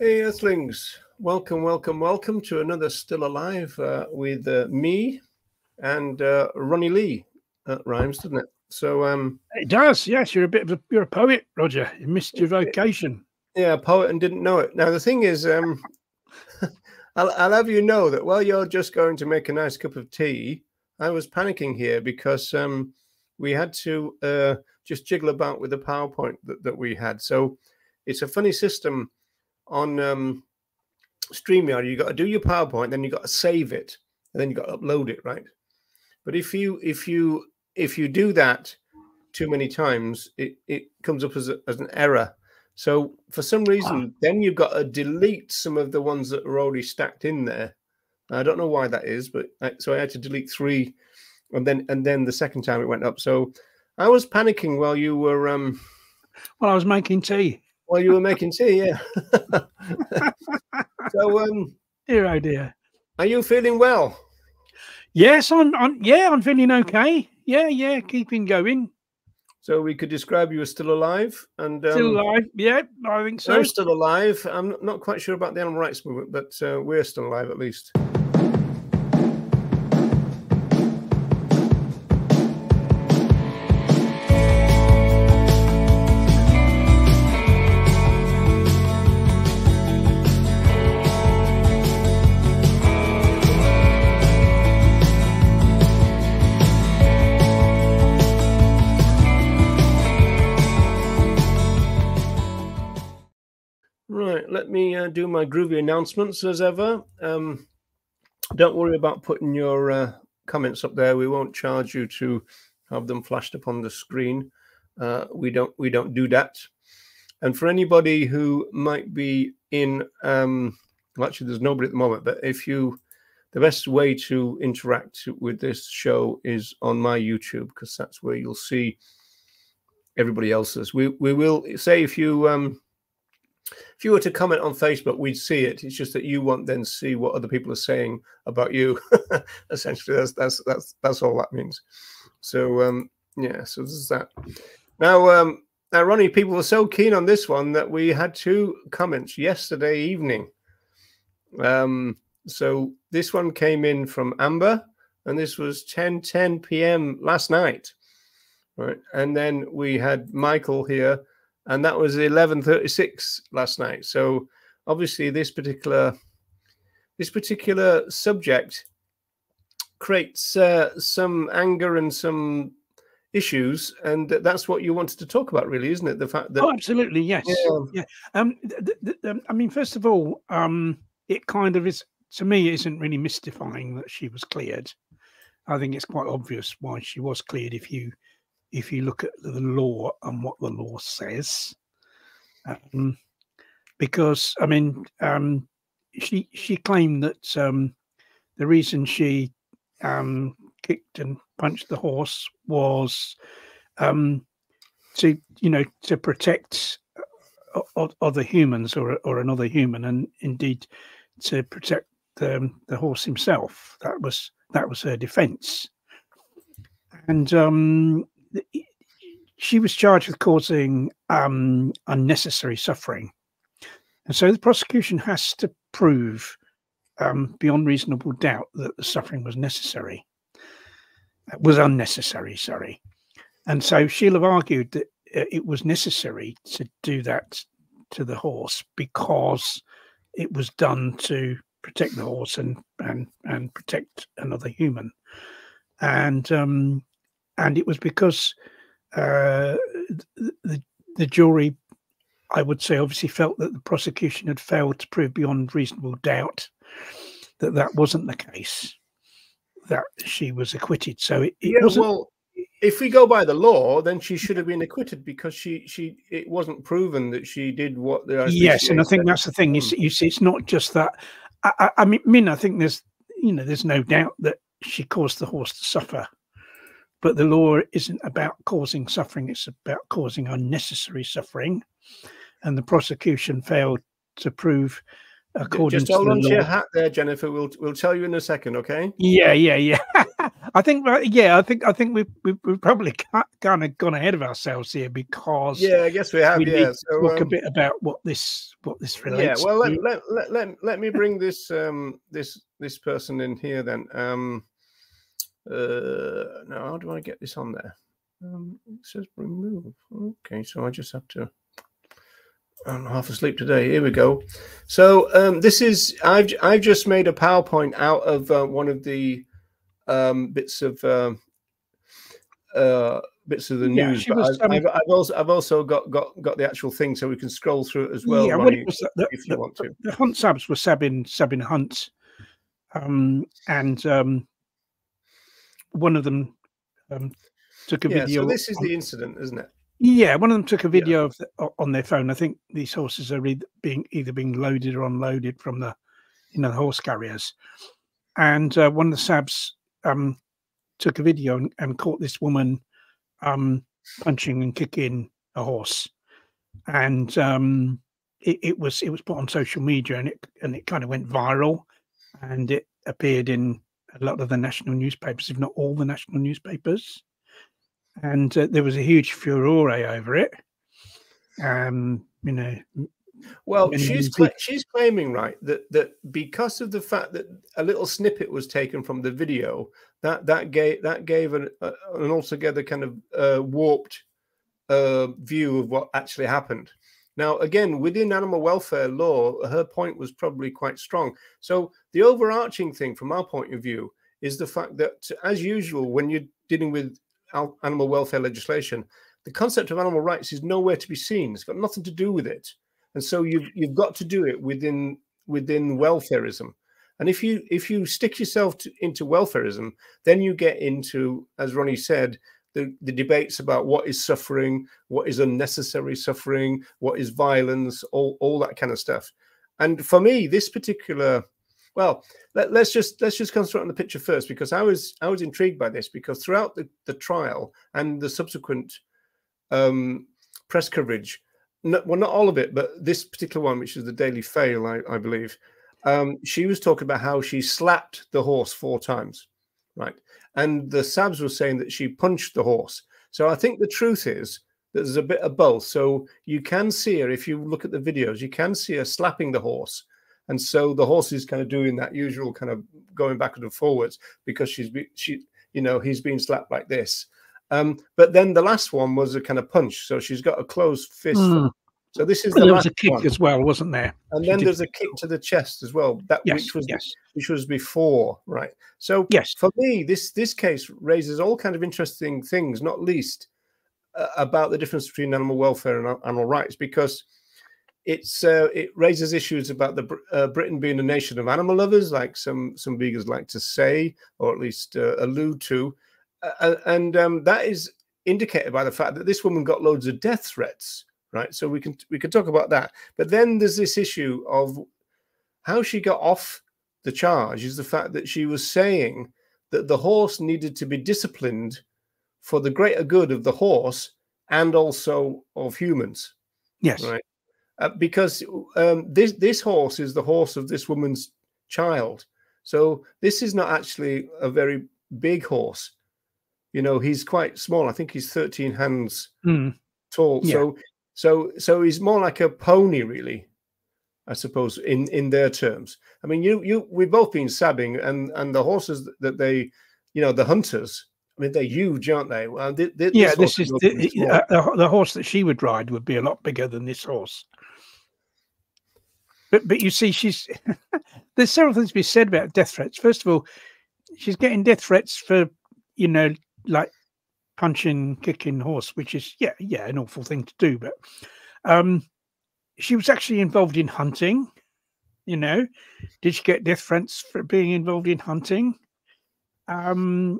Hey, Earthlings. Welcome, welcome, welcome to another Still Alive with me and Ronnie Lee. Rhymes, doesn't it? So it does. Yes, you're a poet, Roger. You missed your vocation. Yeah, poet and didn't know it. Now the thing is, I'll have you know that while you're just going to make a nice cup of tea, I was panicking here because we had to just jiggle about with the PowerPoint that we had. So it's a funny system on StreamYard. You got to do your PowerPoint, then you got to save it, and then you got to upload it, right? But if you do that too many times, it comes up as an error. So for some reason, then you've got to delete some of the ones that are already stacked in there. I don't know why that is, but so I had to delete 3, and then the second time it went up. So I was panicking while you were Well, I was making tea. While you were making tea, yeah. So dear, oh dear. Are you feeling well? Yes, I'm feeling okay. Yeah, keeping going. So we could describe you as still alive and still alive. Yeah, I think so. I'm still alive. I'm not quite sure about the animal rights movement, but we're still alive at least. Right, let me do my groovy announcements as ever. Don't worry about putting your comments up there. We won't charge you to have them flashed up on the screen. We don't do that. And for anybody who might be in, well, actually there's nobody at the moment, but the best way to interact with this show is on my YouTube, because that's where you'll see everybody else's. We will say if you were to comment on Facebook, we'd see it. It's just that you won't then see what other people are saying about you. Essentially, that's all that means. So yeah, so this is that. Now, Ronnie, people were so keen on this one that we had 2 comments yesterday evening. So this one came in from Amber, and this was 10:10 p.m. last night, right? And then we had Michael here, and that was 11:36 last night. So obviously this particular subject creates some anger and some issues, and that's what you wanted to talk about, really, isn't it? The fact that absolutely, yes, yeah. I mean, first of all, it kind of is, to me, isn't really mystifying that she was cleared. I think it's quite obvious why she was cleared if you look at the law and what the law says, because I mean, she claimed that the reason she kicked and punched the horse was to protect other humans or another human, and indeed to protect the horse himself. That was her defence, and she was charged with causing unnecessary suffering, and so the prosecution has to prove beyond reasonable doubt that the suffering was unnecessary. Sorry, and so she'll have argued that it was necessary to do that to the horse because it was done to protect the horse and protect another human, and it was because the jury, I would say, obviously felt that the prosecution had failed to prove beyond reasonable doubt that wasn't the case, that she was acquitted. So it wasn't. Well, if we go by the law, then she should have been acquitted because it wasn't proven that she did what the yes, and I think that's the thing. You see, it's not just that. I mean, I think there's no doubt that she caused the horse to suffer. But the law isn't about causing suffering; it's about causing unnecessary suffering, and the prosecution failed to prove. According just hold on to your hat there, Jennifer. We'll tell you in a second, okay? Yeah. I think, yeah, I think we've probably kind of gone ahead of ourselves here, because Yeah, I guess we have. we Yeah. need to So talk a bit about what this yeah. relates Well, to. let me bring this this person in here then. Now, how do I get this on there? It says remove. Okay, so I just have to. I'm half asleep today. Here we go. So this is I've just made a PowerPoint out of one of the bits of the Yeah, news, she but was. I've also got the actual thing, so we can scroll through it as well, Yeah, what it Ronnie, was, if you want to. the Hunt subs were subbing Hunt, and one of them took a Yeah, so video. this is the incident, isn't it? Yeah, one of them took a Yeah. video of on their phone. I think these horses are either being loaded or unloaded from the the horse carriers, and one of the sabs took a video and caught this woman punching and kicking a horse, and it was put on social media, and it kind of went viral, and it appeared in a lot of the national newspapers, if not all the national newspapers, and there was a huge furore over it. Well, Many people. she's claiming, right, that because of the fact that a little snippet was taken from the video, that gave an altogether kind of warped view of what actually happened. Now, again, within animal welfare law, her point was probably quite strong. So the overarching thing from our point of view is the fact that, as usual, when you're dealing with animal welfare legislation, the concept of animal rights is nowhere to be seen. It's got nothing to do with it. And so you've got to do it within welfareism. And if you stick yourself into welfareism, then you get into, as Ronnie said, the debates about what is suffering, what is unnecessary suffering, what is violence, all that kind of stuff. And for me, this particular, well, let's just concentrate on the picture first, because I was intrigued by this, because throughout the trial and the subsequent press coverage, well, not all of it, but this particular one, which is the Daily Fail, I believe, she was talking about how she slapped the horse 4 times, right? And the Sabs were saying that she punched the horse. So I think the truth is that there's a bit of both. So you can see her, if you look at the videos, you can see her slapping the horse. And so the horse is kind of doing that usual kind of going backwards and forwards, because he's being slapped like this. But then the last one was a kind of punch. So she's got a closed fist. So this is the last was a kick one as well, wasn't there? And then there's a kick to the chest as well. Which was before, right? So for me, this case raises all kind of interesting things, not least about the difference between animal welfare and animal rights, because it raises issues about the Britain being a nation of animal lovers, like some vegans like to say, or at least allude to, and that is indicated by the fact that this woman got loads of death threats. Right, so we can talk about that, but then there's this issue of how she got off the charge. Is the fact that she was saying that the horse needed to be disciplined for the greater good of the horse and also of humans. Yes, right, because this horse is the horse of this woman's child. So this is not actually a very big horse. He's quite small. I think he's 13 hands tall. Yeah. So he's more like a pony, really, I suppose, in their terms. I mean, we've both been sabbing, and the horses that they, the hunters. I mean, they're huge, aren't they? Well, this is the horse that she would ride would be a lot bigger than this horse. But you see, there's several things to be said about death threats. First of all, she's getting death threats for like punching, kicking horse, which is an awful thing to do, but she was actually involved in hunting. Did she get death threats for being involved in hunting? And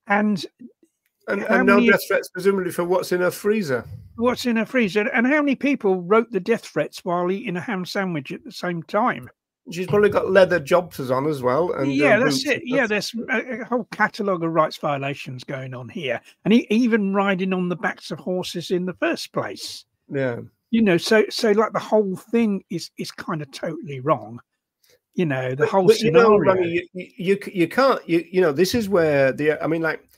no death threats presumably for what's in her freezer. What's in her freezer? And how many people wrote the death threats while eating a ham sandwich at the same time? She's probably got leather jobbers on as well. And that's it. Yeah, there's a whole catalogue of rights violations going on here, and even riding on the backs of horses in the first place. Yeah, so like the whole thing is kind of totally wrong. you know, the whole But you know, scenario. Ronnie, you can't, you know, this is where I mean, like,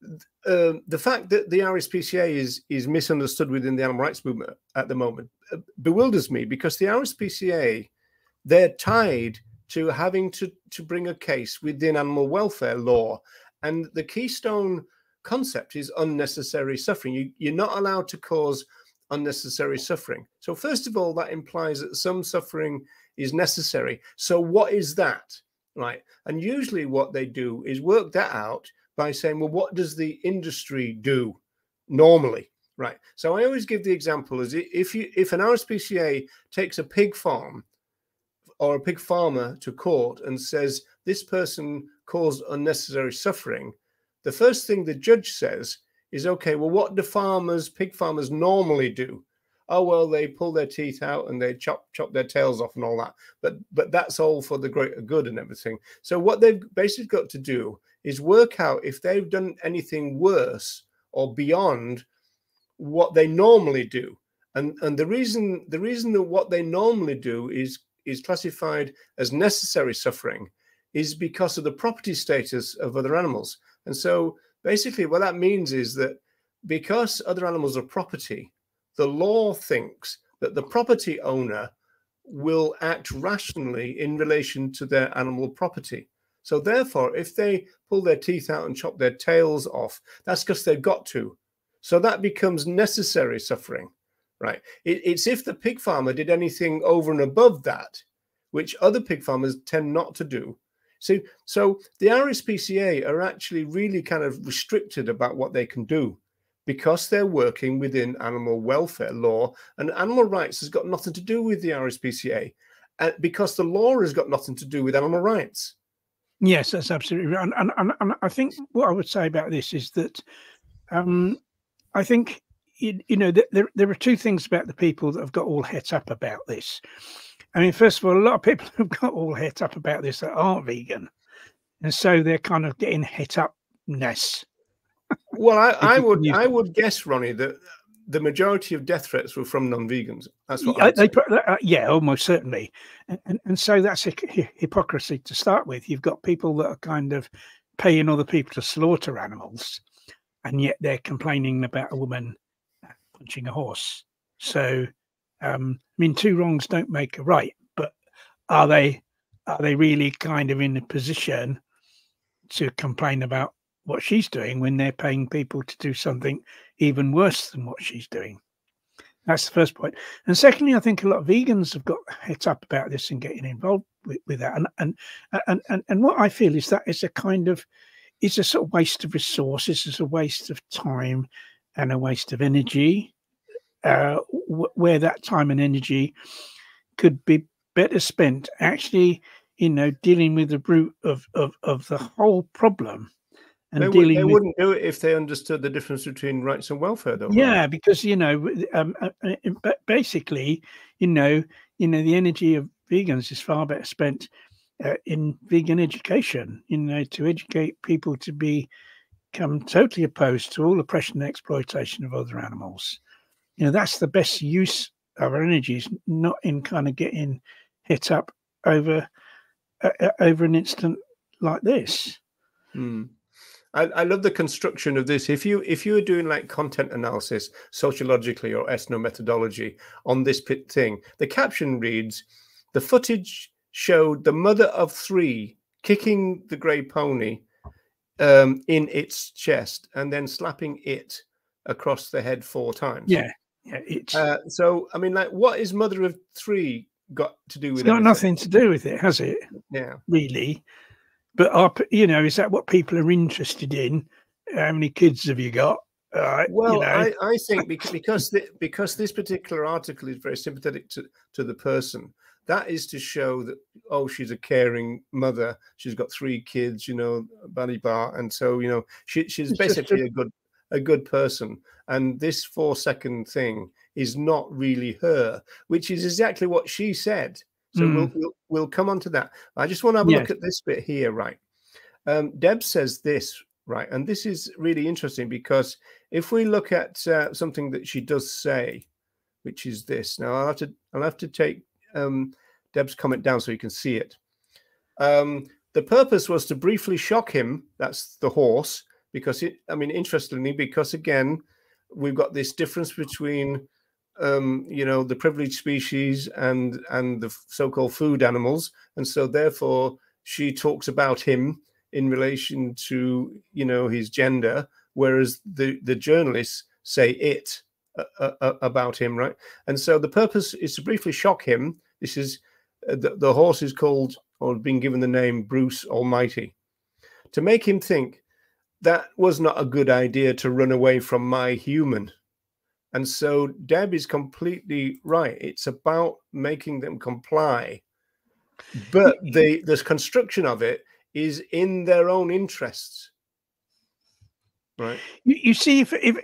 the fact that the RSPCA is misunderstood within the animal rights movement at the moment bewilders me, because the RSPCA, they're tied to having to bring a case within animal welfare law, and the keystone concept is unnecessary suffering. You're not allowed to cause unnecessary suffering. So first of all, that implies that some suffering is necessary. So what is that, right? And usually what they do is work that out by saying, well, what does the industry do normally, right? So I always give the example as if an RSPCA takes a pig farm or a pig farmer to court and says this person caused unnecessary suffering, the first thing the judge says is, okay, well, what do pig farmers normally do? Oh, well, they pull their teeth out and they chop their tails off and all that. But that's all for the greater good and everything. So what they've basically got to do is work out if they've done anything worse or beyond what they normally do. And the reason that what they normally do is classified as necessary suffering is because of the property status of other animals. And so basically what that means is that because other animals are property, the law thinks that the property owner will act rationally in relation to their animal property. So therefore, if they pull their teeth out and chop their tails off, that's because they've got to. So that becomes necessary suffering, right? It's if the pig farmer did anything over and above that, which other pig farmers tend not to do. So the RSPCA are actually really kind of restricted about what they can do, because they're working within animal welfare law, and animal rights has got nothing to do with the RSPCA, because the law has got nothing to do with animal rights. Yes, that's absolutely right. And I think what I would say about this is that I think, you know, there are two things about the people that have got all het up about this. I mean, first of all, a lot of people who've got all het up about this that aren't vegan, and so they're kind of getting het upness. Well, I would guess, Ronnie, that the majority of death threats were from non-vegans. That's what I'd say. Yeah, almost certainly. And so that's a hypocrisy to start with. You've got people that are kind of paying other people to slaughter animals, and yet they're complaining about a woman punching a horse. So, I mean, two wrongs don't make a right, but are they really kind of in a position to complain about what she's doing when they're paying people to do something even worse than what she's doing? That's the first point. And secondly, I think a lot of vegans have got het up about this and getting involved with that. And what I feel is that it's a sort of waste of resources, it's a waste of time and a waste of energy, where that time and energy could be better spent actually, you know, dealing with the root of the whole problem. And they wouldn't do it if they understood the difference between rights and welfare, though. Yeah, right? because, you know, basically, you know, the energy of vegans is far better spent in vegan education, you know, to educate people to become totally opposed to all oppression and exploitation of other animals. You know, that's the best use of our energies, not in kind of getting hit up over an incident like this. I love the construction of this. If you were doing like content analysis sociologically or ethnomethodology on this thing, the caption reads, "The footage showed the mother of 3 kicking the grey pony in its chest and then slapping it across the head 4 times." Yeah. So I mean, like, what is mother of 3 got to do with it? It's got nothing to do with it, has it? Yeah, really. But you know, is that what people are interested in? How many kids have you got? well, you know. I think because this particular article is very sympathetic to the person, that is to show that, oh, she's a caring mother, she's got 3 kids, you know, buddy bar, and so, you know, she's basically a good person, and this 4-second thing is not really her, which is exactly what she said. So we'll come on to that. I just want to have a look at this bit here, right? Deb says this, right, and this is really interesting, because if we look at something that she does say, which is this. Now I'll have to take Deb's comment down so you can see it. The purpose was to briefly shock him. That's the horse, because interestingly, because again, we've got this difference between, the privileged species and the so-called food animals, and so therefore she talks about him in relation to his gender, whereas the journalists say it about him, right? And so the purpose is to briefly shock him. This is the horse is called, or been given the name, Bruce Almighty, to make him think that was not a good idea to run away from my human. And so Deb is completely right. It's about making them comply, but the construction of it is in their own interests, right? You see,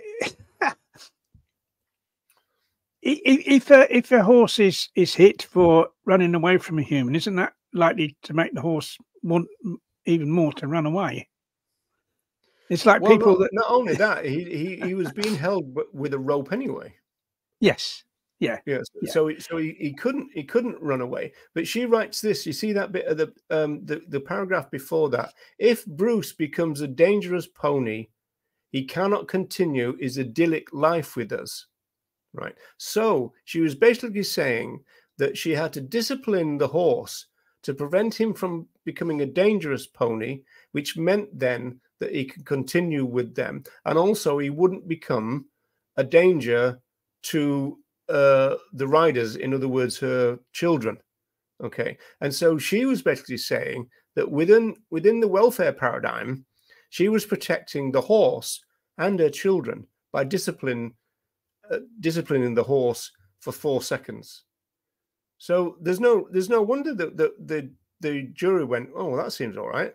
if a horse is hit for running away from a human, isn't that likely to make the horse want even more to run away? It's like people that not only that, he was being held with a rope anyway. Yes. Yeah. Yes. Yeah. So he couldn't run away. But she writes this. You see that bit of the paragraph before that. If Bruce becomes a dangerous pony, he cannot continue his idyllic life with us. Right. So she was basically saying that she had to discipline the horse to prevent him from becoming a dangerous pony, which meant then that he could continue with them, and also he wouldn't become a danger to the riders, in other words, her children. Okay. And so she was basically saying that within the welfare paradigm, she was protecting the horse and her children by disciplining the horse for 4 seconds. So there's no wonder that the jury went, oh, that seems all right.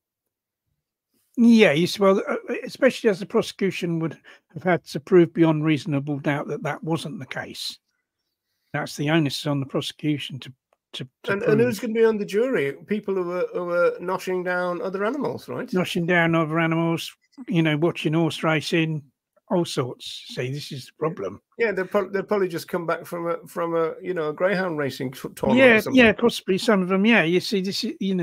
Yeah, well, especially as the prosecution would have had to prove beyond reasonable doubt that wasn't the case. That's the onus on the prosecution to and prove. Who's going to be on the jury? People who are noshing down other animals, right? Noshing down other animals, watching horse racing, all sorts. See, this is the problem. Yeah, they'll probably just come back from a greyhound racing tournament. Yeah, possibly some of them. Yeah, you see, that's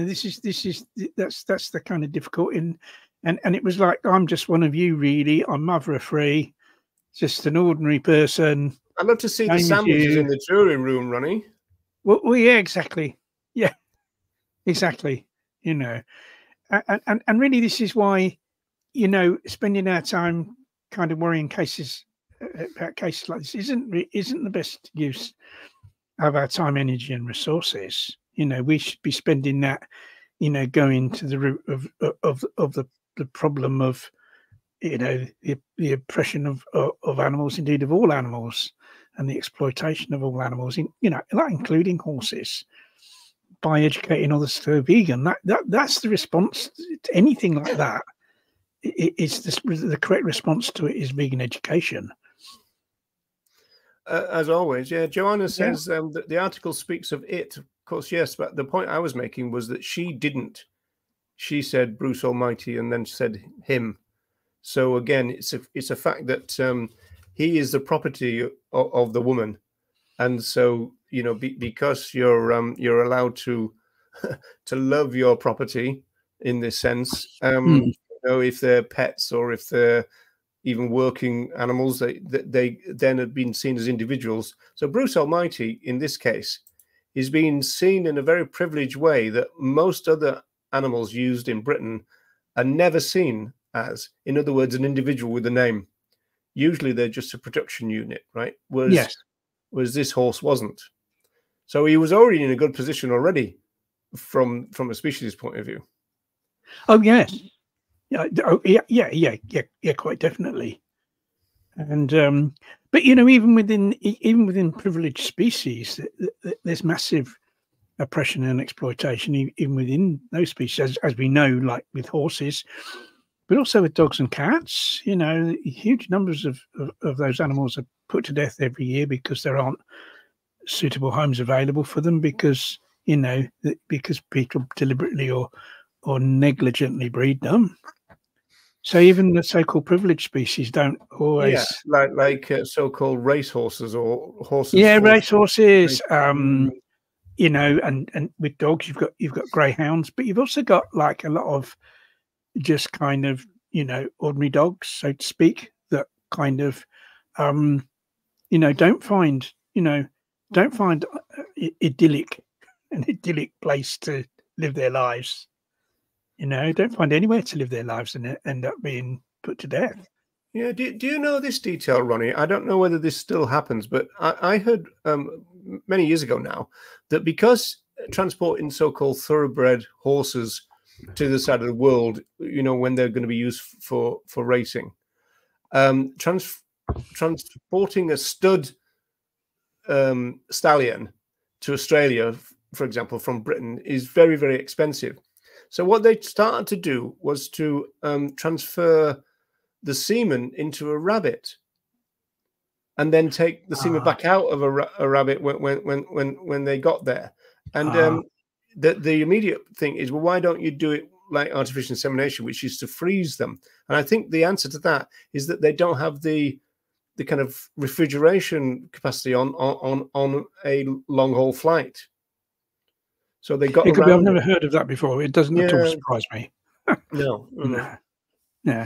the kind of difficult. And it was like, I'm just one of you, really. I'm mother of three, just an ordinary person. I'd love to see the sandwiches in the jury room, Ronnie. Well, yeah, exactly. Yeah, exactly. And really, this is why, spending our time kind of worrying about cases like this isn't the best use of our time, energy, and resources. We should be spending that, going to the root of the problem of, the oppression of animals, indeed of all animals, and the exploitation of all animals, that including horses, by educating others to go vegan. That's the response to anything like that. It's the correct response to it is vegan education. As always, yeah. Joanna says that the article speaks of it. Of course, yes, but the point I was making was that she didn't. She said Bruce Almighty and then said him. So again, it's a fact that he is the property of the woman, and so because you're allowed to to love your property in this sense. If they're pets or if they're even working animals, they then have been seen as individuals. So Bruce Almighty, in this case, is being seen in a very privileged way that most other animals used in Britain are never seen as. In other words, an individual with a name. Usually they're just a production unit, right? Whereas this horse wasn't. So he was already in a good position already from a species point of view. Oh, yes. Yeah, quite definitely. And but even within privileged species, there's massive oppression and exploitation even within those species, as we know, like with horses, but also with dogs and cats. Huge numbers of those animals are put to death every year because there aren't suitable homes available for them, because because people deliberately or negligently breed them. So even the so-called privileged species don't always, like so-called race horses or horses. Yeah, race horses. you know, and with dogs, you've got greyhounds, but you've also got like a lot of just kind of, you know, ordinary dogs, so to speak, that kind of, you know, don't find idyllic, an idyllic place to live their lives. You know, don't find anywhere to live their lives and end up being put to death. Yeah, do you know this detail, Ronnie? I don't know whether this still happens, but I heard many years ago now that because transporting so-called thoroughbred horses to the side of the world, you know, when they're going to be used for racing, transporting a stud stallion to Australia, for example, from Britain, is very, very expensive. So what they started to do was to transfer the semen into a rabbit, and then take the semen back out of a rabbit when they got there. And the immediate thing is, well, why don't you do it like artificial insemination, which is to freeze them? And I think the answer to that is that they don't have the kind of refrigeration capacity on a long haul flight. So they got around. I've never heard of that before. It doesn't at all surprise me. No. Yeah.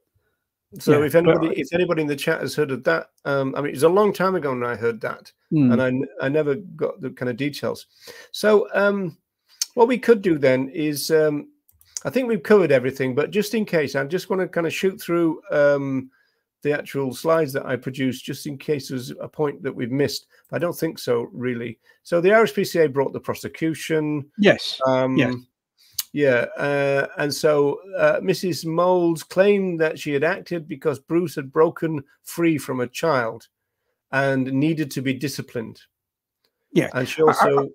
So if anybody in the chat has heard of that, I mean, it was a long time ago when I heard that, and I never got the kind of details. So what we could do then is, I think we've covered everything, but just in case, I just want to kind of shoot through the actual slides that I produced, just in case there's a point that we've missed. I don't think so, really. So the RSPCA brought the prosecution. Yes. Yes. Yeah, and so Mrs. Moulds claimed that she had acted because Bruce had broken free from a child and needed to be disciplined. Yeah, and she also.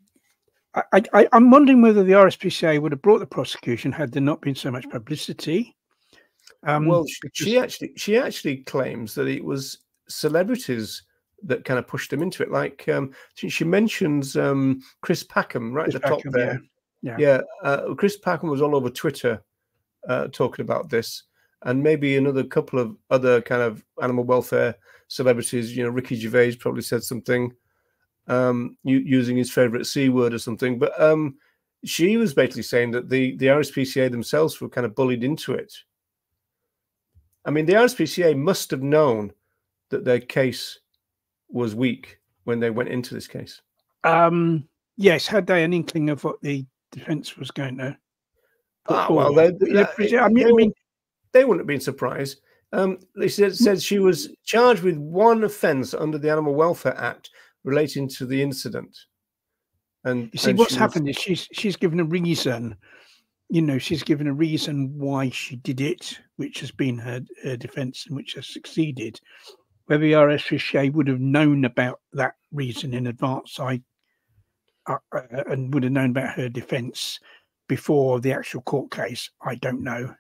I'm wondering whether the RSPCA would have brought the prosecution had there not been so much publicity. Well, she actually claims that it was celebrities that kind of pushed them into it. Like she mentions Chris Packham right at the top there. Yeah. Yeah, Chris Packham was all over Twitter talking about this, and maybe another couple of other kind of animal welfare celebrities. You know, Ricky Gervais probably said something using his favorite C word or something. But she was basically saying that the RSPCA themselves were kind of bullied into it. I mean, the RSPCA must have known that their case was weak when they went into this case. Yes, had they an inkling of what the defense was going to well, they wouldn't have been surprised. They said she was charged with one offence under the Animal Welfare Act relating to the incident. And you see, what's happened is she's given a reason. You know, she's given a reason why she did it, which has been her defence and which has succeeded. Whether the RSPCA would have known about that reason in advance, and would have known about her defence before the actual court case, I don't know.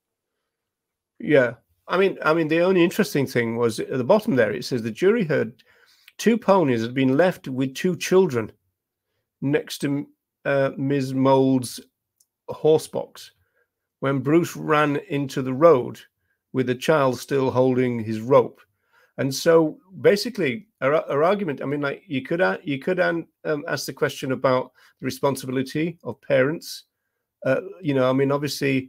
Yeah, I mean, the only interesting thing was at the bottom there. It says the jury heard 2 ponies had been left with 2 children next to Ms. Moulds' horse box when Bruce ran into the road with the child still holding his rope. And so basically our argument, I mean, like you could ask the question about the responsibility of parents. You know, I mean, obviously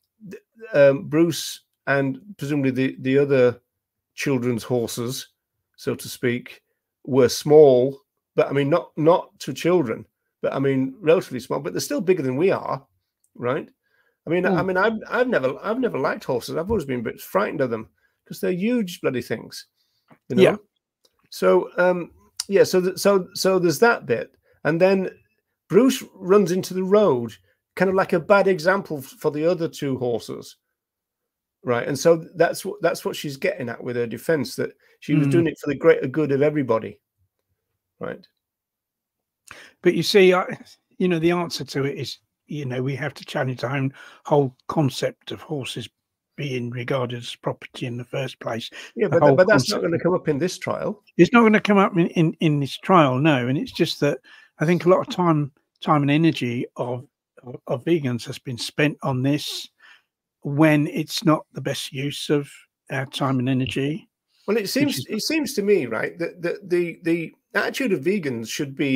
Bruce and presumably the other children's horses, so to speak, were small, but I mean, not to children, but I mean, relatively small, but they're still bigger than we are, right? I mean, I've never liked horses. I've always been a bit frightened of them because they're huge bloody things, you know? Yeah. So, so there's that bit. And then Bruce runs into the road, kind of like a bad example for the other 2 horses. Right. And so that's what she's getting at with her defense, that she was doing it for the greater good of everybody. Right. But you see, you know, the answer to it is, you know, we have to challenge our own whole concept of horses being regarded as property in the first place. Yeah, but that's not going to come up in this trial. It's not going to come up in this trial, no. And it's just that I think a lot of time and energy of vegans has been spent on this when it's not the best use of our time and energy. Well, it seems to me, right, that the attitude of vegans should be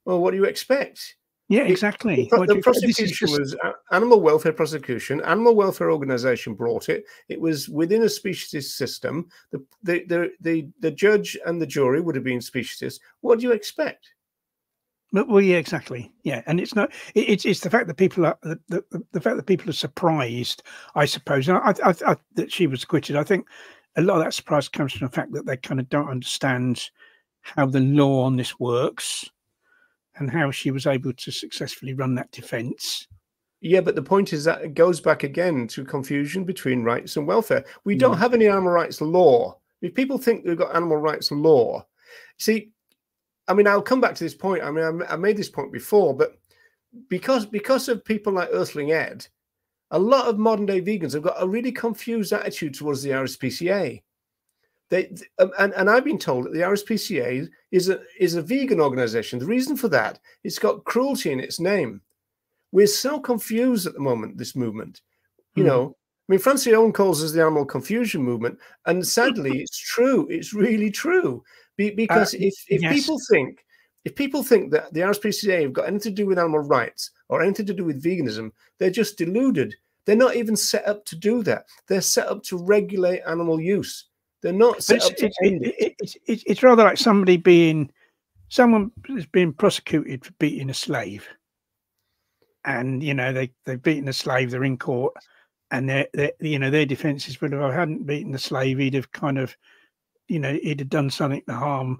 Well, what do you expect? Yeah, exactly. The prosecution was animal welfare prosecution. Animal welfare organization brought it. It was within a speciesist system. The judge and the jury would have been speciesist. What do you expect? Well, yeah, exactly. Yeah, and it's not. It's the fact that people are the fact that people are surprised. I suppose. And I that she was acquitted. I think a lot of that surprise comes from the fact that they kind of don't understand how the law on this works and how she was able to successfully run that defence. Yeah, but the point is that it goes back again to confusion between rights and welfare. We don't have any animal rights law. If people think we've got animal rights law, see, I mean, I'll come back to this point. I mean, I made this point before, but because of people like Earthling Ed, a lot of modern day vegans have got a really confused attitude towards the RSPCA. And I've been told that the RSPCA is a vegan organization. The reason for that, it's got cruelty in its name. We're so confused at the moment, this movement. You know, I mean, Francie Owen calls us the animal confusion movement. And sadly, it's true. It's really true. Because if people think that the RSPCA have got anything to do with animal rights or anything to do with veganism, they're just deluded. They're not even set up to do that. They're set up to regulate animal use. They're not set up to end it. It's rather like someone is being prosecuted for beating a slave. And you know they've beaten a slave. They're in court, and their defence is, well, if I hadn't beaten the slave, he'd have kind of, he'd have done something to harm,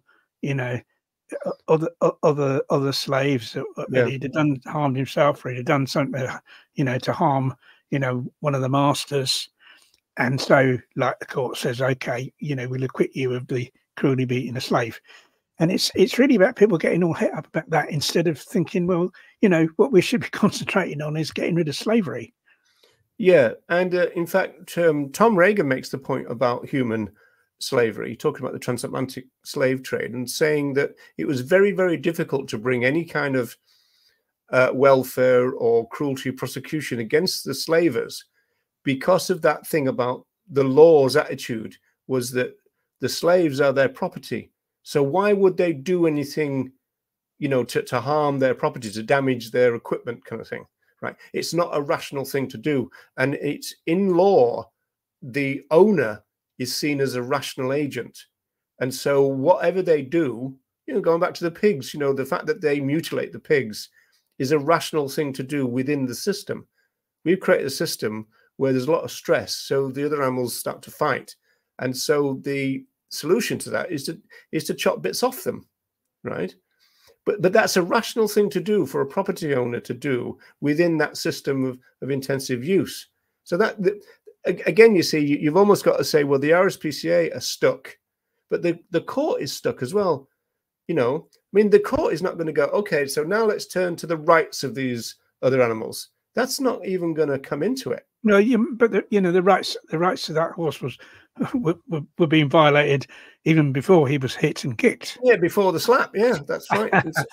other slaves. Yeah. He'd have harmed himself, or he'd have done something, to harm, one of the masters. And so, like, the court says, okay, we'll acquit you of the cruelly beating a slave. And it's really about people getting all het up about that instead of thinking, well, what we should be concentrating on is getting rid of slavery. Yeah, and in fact, Tom Reagan makes the point about human slavery, talking about the transatlantic slave trade, and saying that it was very, very difficult to bring any kind of welfare or cruelty prosecution against the slavers because of that thing about the law's attitude was that the slaves are their property. So why would they do anything, to harm their property, to damage their equipment, kind of thing, right? It's not a rational thing to do. And it's in law, the owner is seen as a rational agent. And so whatever they do, going back to the pigs, the fact that they mutilate the pigs is a rational thing to do within the system. We've created a system where there's a lot of stress, so the other animals start to fight. And so the solution to that is to chop bits off them, right? But that's a rational thing to do for a property owner to do within that system of intensive use. So that again, you see, you've almost got to say, well, the RSPCA are stuck, but the court is stuck as well. I mean, the court is not going to go, okay, so now let's turn to the rights of these other animals. That's not even going to come into it. No, but the rights of that horse were being violated even before he was hit and kicked. Yeah, before the slap. Yeah, that's right.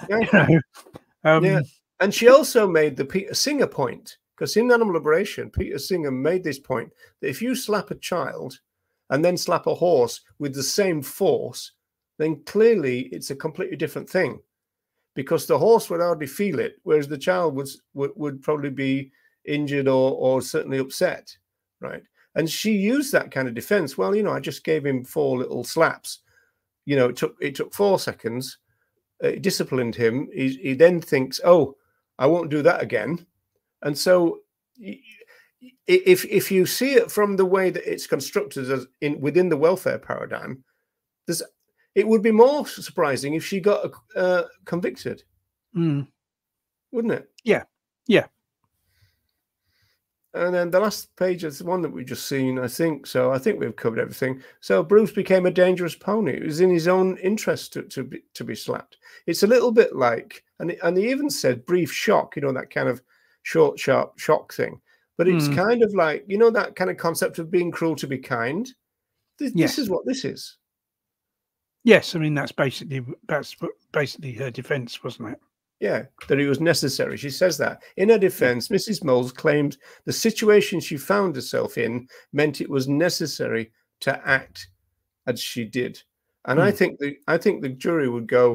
Yeah. And she also made the Peter Singer point, because in Animal Liberation, Peter Singer made this point that if you slap a child and then slap a horse with the same force, then clearly it's a completely different thing, because the horse would hardly feel it, whereas the child would probably be injured or certainly upset, right? And she used that kind of defense. Well, I just gave him 4 little slaps. It took 4 seconds. It disciplined him. He then thinks, oh, I won't do that again. And so if you see it from the way that it's constructed as within the welfare paradigm, it would be more surprising if she got convicted, wouldn't it? Yeah, yeah. And then the last page is the one that we've just seen, I think. So I think we've covered everything. So Bruce became a dangerous pony. It was in his own interest to be slapped. It's a little bit like, and he even said brief shock, that kind of short, sharp shock thing. But it's kind of like, that kind of concept of being cruel to be kind. This is what this is. Yes, I mean, that's basically her defense, wasn't it? Yeah, that it was necessary. She says that. In her defense, Mrs. Moles claimed the situation she found herself in meant it was necessary to act as she did. And I think the jury would go,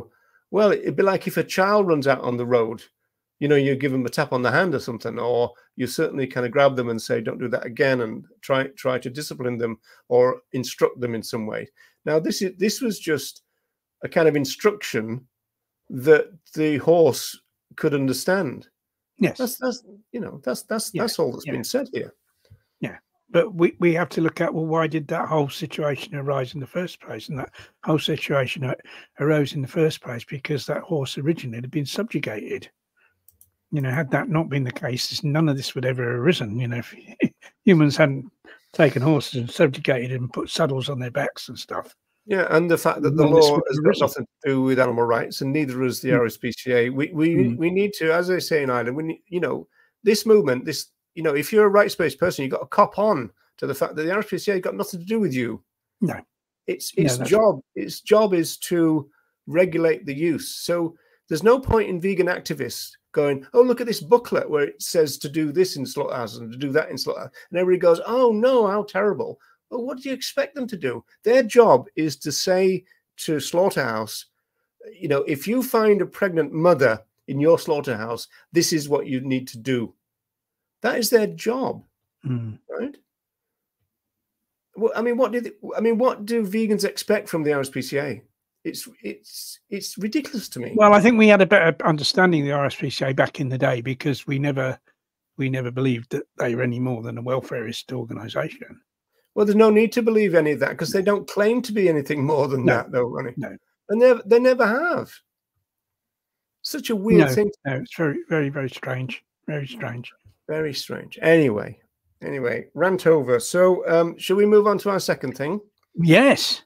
Well, it'd be like if a child runs out on the road, you know, you give them a tap on the hand or something, or you certainly kind of grab them and say, don't do that again, and try to discipline them or instruct them in some way. Now, this was just a kind of instruction that the horse could understand. Yes. That's all that's been said here. Yeah. But we have to look at, well, why did that whole situation arise in the first place? And that whole situation arose in the first place because that horse originally had been subjugated. You know, had that not been the case, none of this would ever have arisen. You know, if humans hadn't taken horses and subjugated and put saddles on their backs and stuff. Yeah, and the fact that the law has got nothing to do with animal rights, and neither has the RSPCA. We need to, as they say in Ireland, we need, you know, this movement, this, you know, if you're a rights-based person, you've got to cop on to the fact that the RSPCA got nothing to do with you. No, its job is to regulate the use. So there's no point in vegan activists going, oh, look at this booklet where it says to do this in slaughterhouses and to do that in slaughterhouse, and everybody goes, oh no, how terrible. Well, what do you expect them to do? Their job is to say to slaughterhouse, you know, if you find a pregnant mother in your slaughterhouse, this is what you need to do. That is their job, right? Well, I mean, what do vegans expect from the RSPCA? It's ridiculous to me. Well, I think we had a better understanding of the RSPCA back in the day because we never believed that they were any more than a welfareist organisation. Well, there's no need to believe any of that because they don't claim to be anything more than that, though, Ronnie. No, and they never have. Such a weird thing. No, it's very, very, very strange. Very strange. Very strange. Anyway, rant over. So, shall we move on to our second thing? Yes.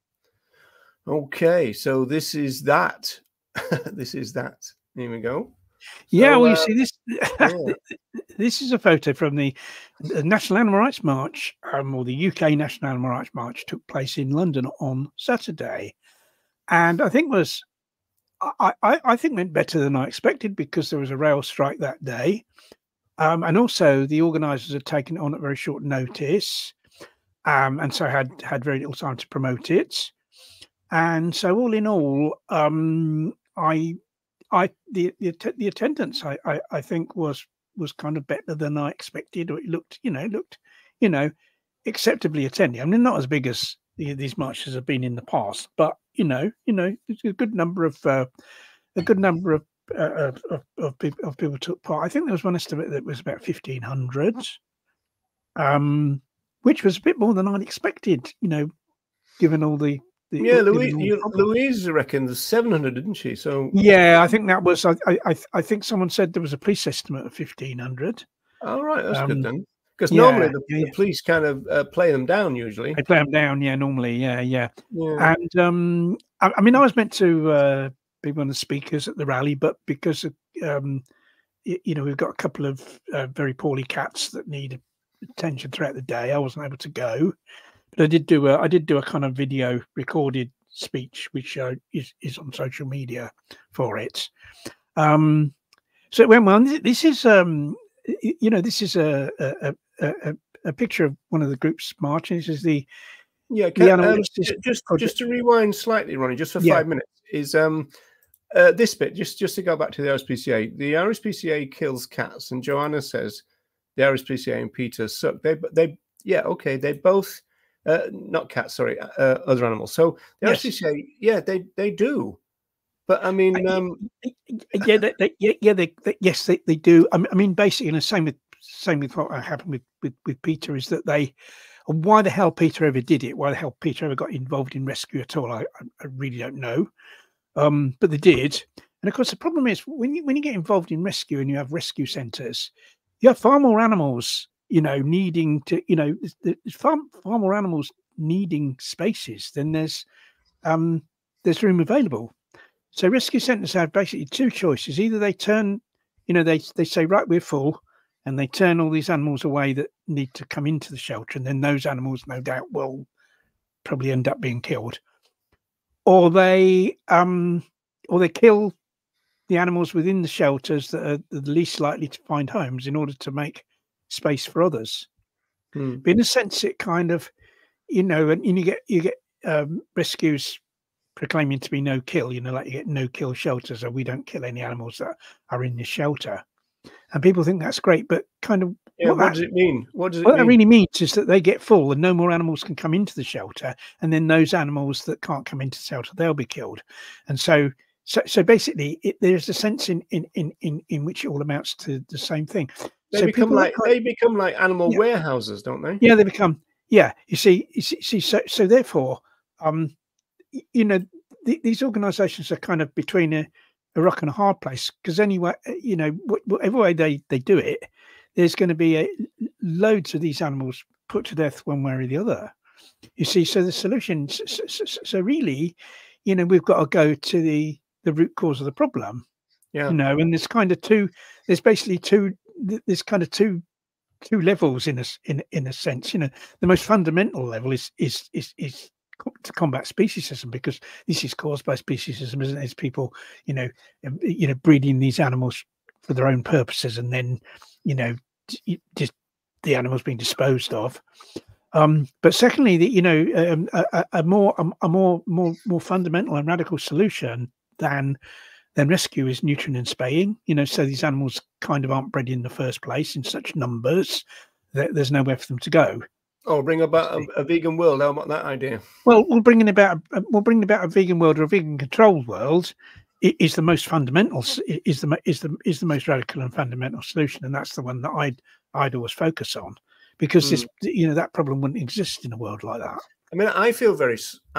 Okay, so this is that. This is that. Here we go. Yeah, well, you see this. This is a photo from the National Animal Rights March, or the UK National Animal Rights March, took place in London on Saturday, and I think I think went better than I expected because there was a rail strike that day, and also the organisers had taken it on at very short notice, and so had very little time to promote it, and so all in all, the attendance I think was kind of better than I expected, or it looked acceptably attending. I mean, not as big as these marches have been in the past, but there's a good number of people took part. I think there was one estimate that was about 1,500, which was a bit more than I'd expected. Given all the Louise reckons 700, didn't she? So yeah, I think that was. I think someone said there was a police estimate of 1,500. All right, that's good then. Because normally the police kind of play them down. Usually they play them down. Yeah, normally, yeah. And I mean, I was meant to be one of the speakers at the rally, but because we've got a couple of very poorly cats that need attention throughout the day, I wasn't able to go. But I did do a kind of video recorded speech, which is on social media for it. So it went well. This is this is a picture of one of the groups marching. This is the just to rewind slightly, Ronnie, just for 5 minutes is this bit just to go back to the RSPCA. The RSPCA kills cats, and Joanna says the RSPCA and Peter suck. They both. Not cats, sorry, other animals. So the RSPCA, they do, but I mean, they do. I mean, basically, the same with what happened with Peter is that why the hell Peter ever did it? Why the hell Peter ever got involved in rescue at all? I really don't know, but they did. And of course, the problem is when you get involved in rescue and you have rescue centres, you have far more animals. Needing to, there's far more animals needing spaces than there's room available. So rescue centres have basically two choices. Either they turn, they say, right, we're full, and they turn all these animals away that need to come into the shelter, and then those animals, no doubt, will probably end up being killed. Or they kill the animals within the shelters that are the least likely to find homes in order to make space for others. But in a sense, it kind of, and you get rescues proclaiming to be no kill, like you get no kill shelters, or we don't kill any animals that are in the shelter. And people think that's great, but kind of what does it mean? What does it what that mean? really means is that they get full and no more animals can come into the shelter, and then those animals that can't come into the shelter, they'll be killed. And so basically, there's a sense in which it all amounts to the same thing. They become like animal warehouses, don't they? Yeah, they become. Yeah, you see. So therefore, these organisations are kind of between a rock and a hard place, because anyway, whatever way they do it, there's going to be loads of these animals put to death one way or the other. You see, so the solution, so really, we've got to go to the root cause of the problem. Yeah. And there's kind of basically two levels in a sense. The most fundamental level is to combat speciesism, because this is caused by speciesism, isn't it? It's people, breeding these animals for their own purposes, and then, just the animals being disposed of. But secondly, a more fundamental and radical solution than rescue is neutering and spaying. So these animals kind of aren't bred in the first place in such numbers that there's nowhere for them to go. Oh, bring about a vegan world. How about that idea? Well, we'll bring about a vegan world, or a vegan controlled world. It is the most fundamental, is the most radical and fundamental solution, and that's the one that I'd always focus on, because this, that problem wouldn't exist in a world like that. I mean, I feel very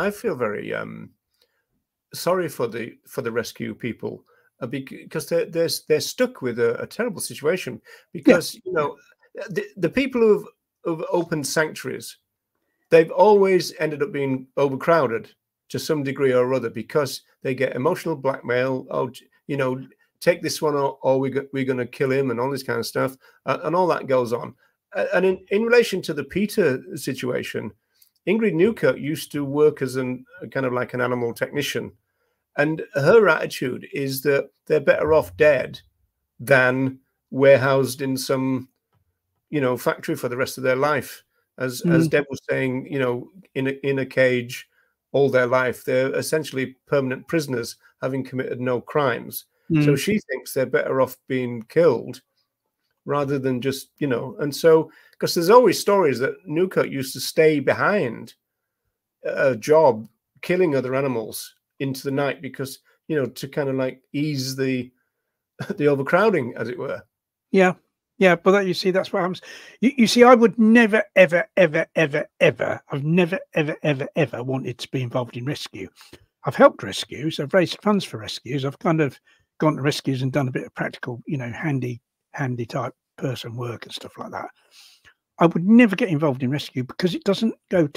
sorry for the rescue people, because they're stuck with a terrible situation, because the people who've opened sanctuaries, they've always ended up being overcrowded to some degree or other, because they get emotional blackmail. Oh, take this one, or we're going to kill him, and all this kind of stuff, and all that goes on. And in relation to the Peter situation, Ingrid Newkirk used to work as kind of like an animal technician, and her attitude is that they're better off dead than warehoused in some factory for the rest of their life. As Deb was saying, in a cage all their life. They're essentially permanent prisoners, having committed no crimes. So she thinks they're better off being killed rather than just, and so, because there's always stories that Newkirk used to stay behind a job killing other animals into the night, because, to kind of like ease the overcrowding, as it were. Yeah. Yeah, but that, you see, that's what happens. You see, I would never, ever, ever, ever, ever, I've never, ever, ever, ever wanted to be involved in rescue. I've helped rescues. I've raised funds for rescues. I've kind of gone to rescues and done a bit of practical, handy type person work and stuff like that. I would never get involved in rescue, because it doesn't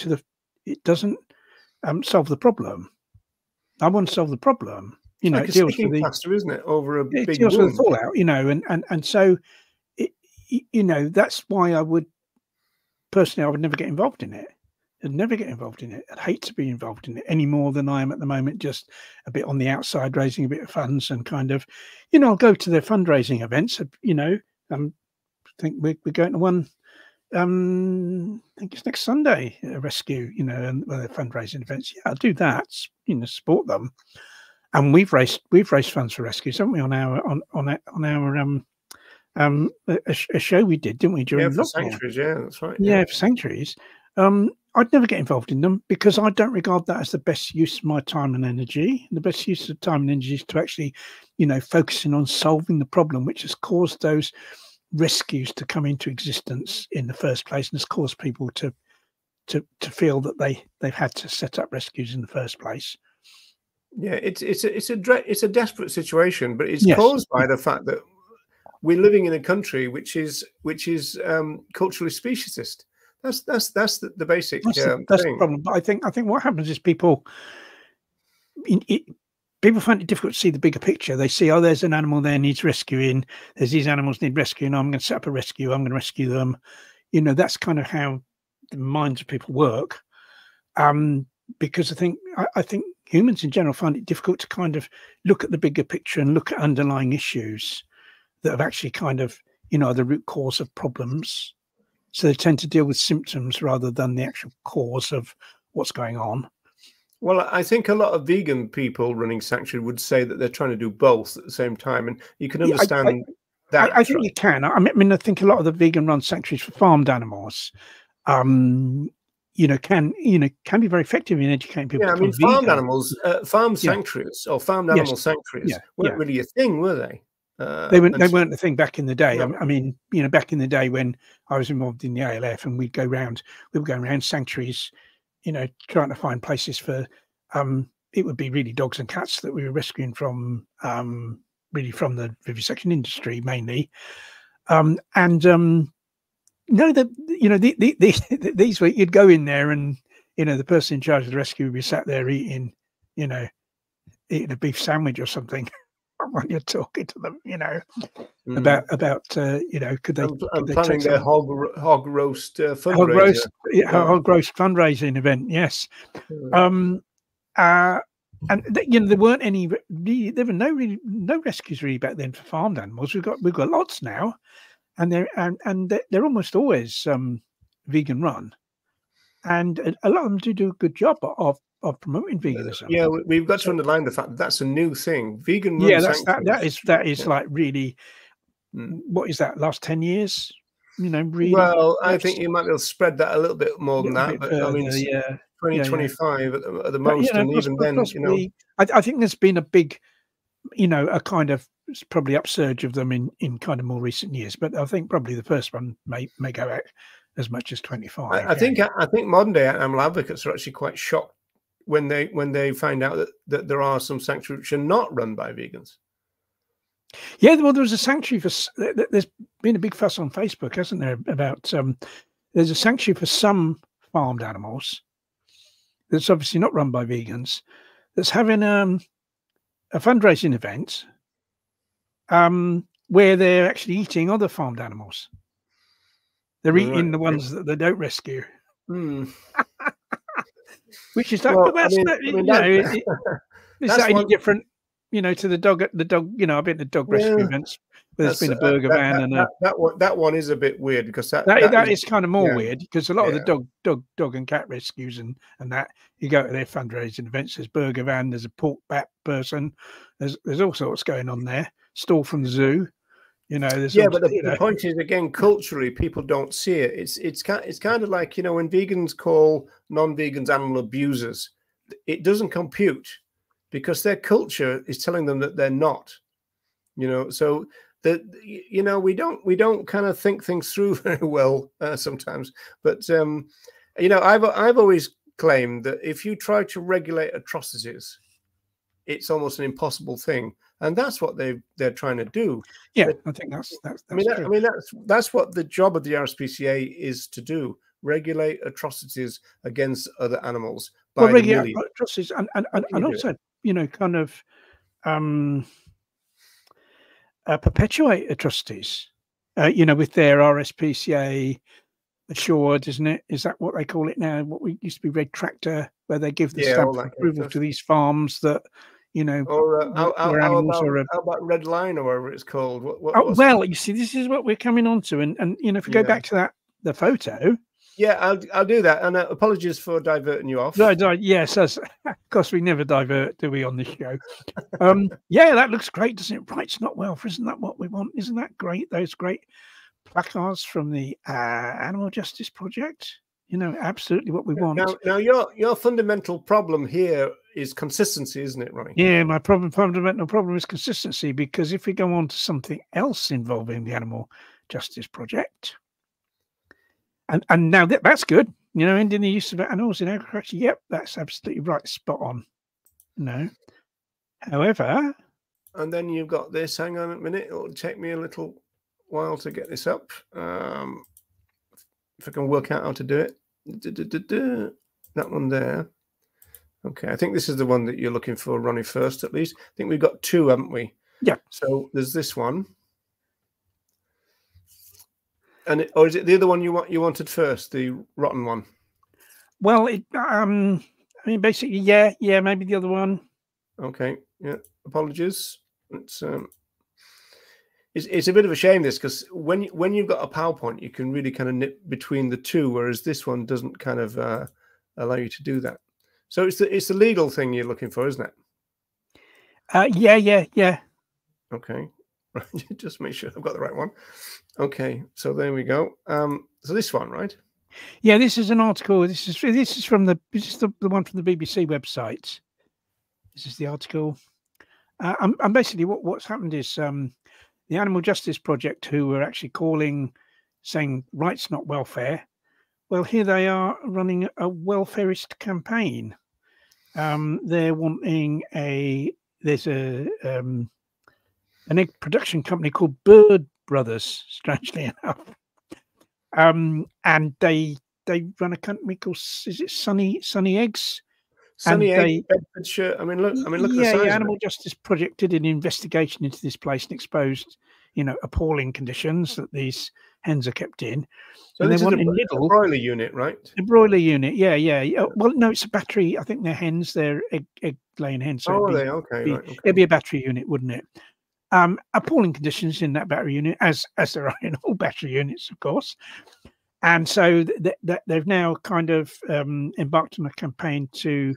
solve the problem. I want to solve the problem. It's like it deals with the plaster, isn't it? Over a big deals with the fallout, and so. That's why I would never get involved in it. I'd never get involved in it. I'd hate to be involved in it any more than I am at the moment, just a bit on the outside, raising a bit of funds, and kind of, I'll go to their fundraising events. I think we're going to one. I think it's next Sunday, a rescue, and their fundraising events. Yeah, I'll do that. Support them. And we've raised funds for rescues, haven't we, on our a show we did, didn't we, during for lockdown? sanctuaries? Yeah, that's right. Yeah, for sanctuaries. I'd never get involved in them, because I don't regard that as the best use of my time and energy. The best use of time and energy is to actually, focusing on solving the problem which has caused those rescues to come into existence in the first place, and has caused people to feel that they've had to set up rescues in the first place. Yeah, it's a desperate situation, but it's caused by the fact that we're living in a country which is culturally speciesist. That's the basic thing. That's the problem. But I think what happens is people find it difficult to see the bigger picture. They see, there's an animal there needs rescuing. There's these animals need rescuing. I'm going to set up a rescue. I'm going to rescue them. That's kind of how the minds of people work. Because I think humans in general find it difficult to kind of look at the bigger picture and look at underlying issues that have actually kind of, are the root cause of problems. So they tend to deal with symptoms rather than the actual cause of what's going on. Well, I think a lot of vegan people running sanctuary would say that they're trying to do both at the same time, and you can Yeah, understand that. I think you can. I mean, I think a lot of the vegan run sanctuaries for farmed animals, can be very effective in educating people Yeah, to I mean, become farmed vegan. animals, farm Yeah. sanctuaries or farmed Yes. animal sanctuaries Yeah. weren't Yeah. really a thing, were they? They weren't. They Until, weren't the thing back in the day. no. I mean, back in the day when I was involved in the ALF, and we'd go around. We were going around sanctuaries, trying to find places for. It would be really dogs and cats that we were rescuing from. Really from the vivisection industry mainly, no, these were, you'd go in there and the person in charge of the rescue would be sat there eating a beef sandwich or something while you're talking to them, about could they I'm take planning their some hog roast hog fundraiser. roast hog roast fundraising event? Yes. And there weren't any. There were no rescues really back then for farmed animals. We've got lots now, and they're almost always vegan run, and a lot of them do a good job of promoting veganism. Yeah, we've got to underline the fact that that's a new thing. Vegan run Yeah, sanctuaries. that is like really. What is that? Last 10 years? Really. Well, I think you might be able to spread that a little bit more than that, but further, I mean, yeah. 2025 at the But, most, and even then, possibly, I think there's been a big, a kind of probably upsurge of them in kind of more recent years. But I think probably the first one may go out as much as 25. I think modern day animal advocates are actually quite shocked when they find out that there are some sanctuaries which are not run by vegans. Yeah, well, there was a sanctuary for. There's been a big fuss on Facebook, hasn't there, about there's a sanctuary for some farmed animals that's obviously not run by vegans, that's having a fundraising event where they're actually eating other farmed animals. They're eating the ones that they don't rescue. Which is that? Well, but that's is that any different? To the dog. I've been to dog rescue events where there's been a burger van and that one is a bit weird because that is kind of more weird because a lot of the dog and cat rescues and that you go to their fundraising events. There's burger van. There's a pork bat person. There's all sorts going on there. Stall from the zoo. There's but the point is, again, culturally, people don't see it. It's kind of like when vegans call non-vegans animal abusers, it doesn't compute because their culture is telling them that they're not. So that we don't kind of think things through very well sometimes. But I've always claimed that if you try to regulate atrocities, it's almost an impossible thing. And that's what they're trying to do. Yeah, I think that's true. That's what the job of the RSPCA is to do: regulate atrocities against other animals by the million. Atrocities and also kind of perpetuate atrocities. With their RSPCA assured, isn't it? Is that what they call it now? What we used to be Red Tractor, where they give the stamp of approval to these farms that. Or how about Red Line or whatever it's called? Well, you see, this is what we're coming on to, and if we go back to the photo. Yeah, I'll do that. And apologies for diverting you off. Yes, of course we never divert, do we, on this show? Yeah, that looks great, doesn't it? Right, it's not welfare. Isn't that what we want? Isn't that great? Those great placards from the Animal Justice Project. Absolutely what we want. Now, your fundamental problem here is consistency, isn't it, Ronnie? Yeah, my fundamental problem is consistency, because if we go on to something else involving the Animal Justice Project, and now that's good, ending the use of animals in agriculture. Yep, that's absolutely right, spot on. However, and then you've got this. Hang on a minute; it'll take me a little while to get this up. If I can work out how to do it. That one there. Okay, I think this is the one that you're looking for, Ronnie, first, at least. I think we've got two, haven't we? Yeah. So there's this one. Or is it the other one you wanted first, the rotten one? Well, basically, yeah, maybe the other one. Okay, yeah. Apologies. It's a bit of a shame, this, because when you've got a PowerPoint, you can really kind of nip between the two, whereas this one doesn't kind of allow you to do that. So it's the legal thing you're looking for, isn't it? Yeah. Okay. Just make sure I've got the right one. Okay, so there we go. So this one, right? Yeah, this is an article. This is the one from the BBC website. This is the article. And basically what's happened is the Animal Justice Project, who were actually saying rights not welfare. Well, here they are running a welfarist campaign. They're wanting there's an egg production company called Bird Brothers, strangely enough. And they run a company called, is it Sunny Eggs? Sunny Eggs, Bedfordshire. I mean, look at the size of it. Animal Justice Project did an investigation into this place and exposed, appalling conditions that these hens are kept in. So and this they want is a broiler unit, right? A broiler unit, yeah. Well, no, it's a battery. I think they're hens. They're egg laying hens. So are they? Okay, right. Okay. It'd be a battery unit, wouldn't it? Appalling conditions in that battery unit, as there are in all battery units, of course. And so they've now kind of embarked on a campaign to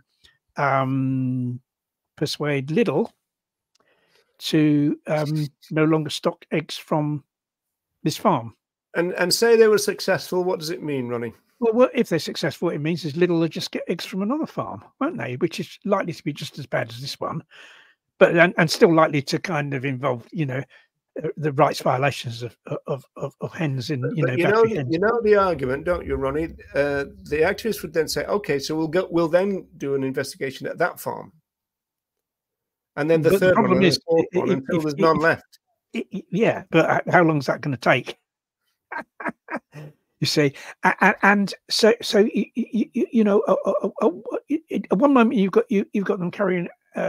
persuade Lidl to no longer stock eggs from this farm. And say they were successful. What does it mean, Ronnie? Well, if they're successful, what it means is Lidl will just get eggs from another farm, won't they? Which is likely to be just as bad as this one, but and still likely to kind of involve, the rights violations of hens in battery hens. You know the argument, don't you, Ronnie? The activists would then say, okay, so we'll then do an investigation at that farm, and then the third one and the fourth one until there's none left. Yeah, but how long is that going to take? You see, and so at one moment you've got them carrying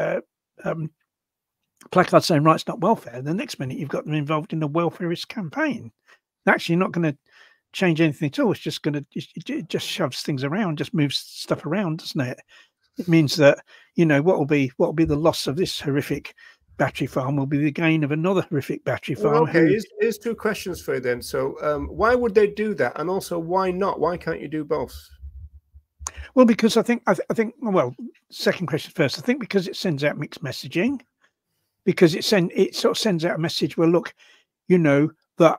placards saying rights not welfare. The next minute you've got them involved in a welfarist campaign. Actually, not going to change anything at all. It's just it just shoves things around, just moves stuff around, doesn't it? It means that what will be the loss of this horrific battery farm will be the gain of another horrific battery farm. Well, okay, here's two questions for you then. So, why would they do that, and also why not? Why can't you do both? Well, because I think. Well, second question first. I think because it sends out mixed messaging. Because it sort of sends out a message. Well, look, that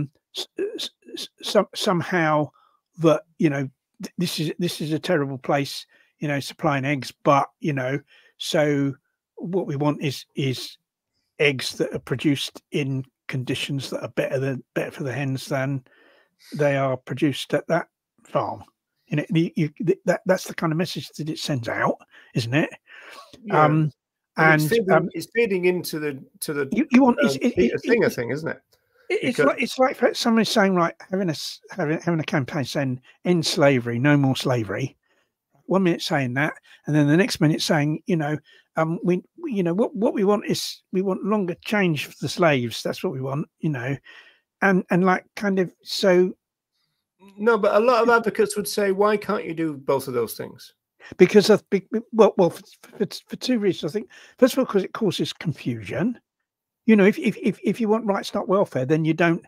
somehow that this is a terrible place, supplying eggs, but so what we want is eggs that are produced in conditions that are better for the hens than they are produced at that farm. That's the kind of message that it sends out, isn't it? Yeah. And it's feeding into the you want Singer thing, isn't it? It's like somebody saying, right, having a campaign saying end slavery, no more slavery. 1 minute saying that, and then the next minute saying, what we want is we want longer change for the slaves. That's what we want, and like kind of so. No, but a lot of advocates would say, why can't you do both of those things? Because for two reasons. I think first of all, because it causes confusion. If you want rights not welfare, then you don't.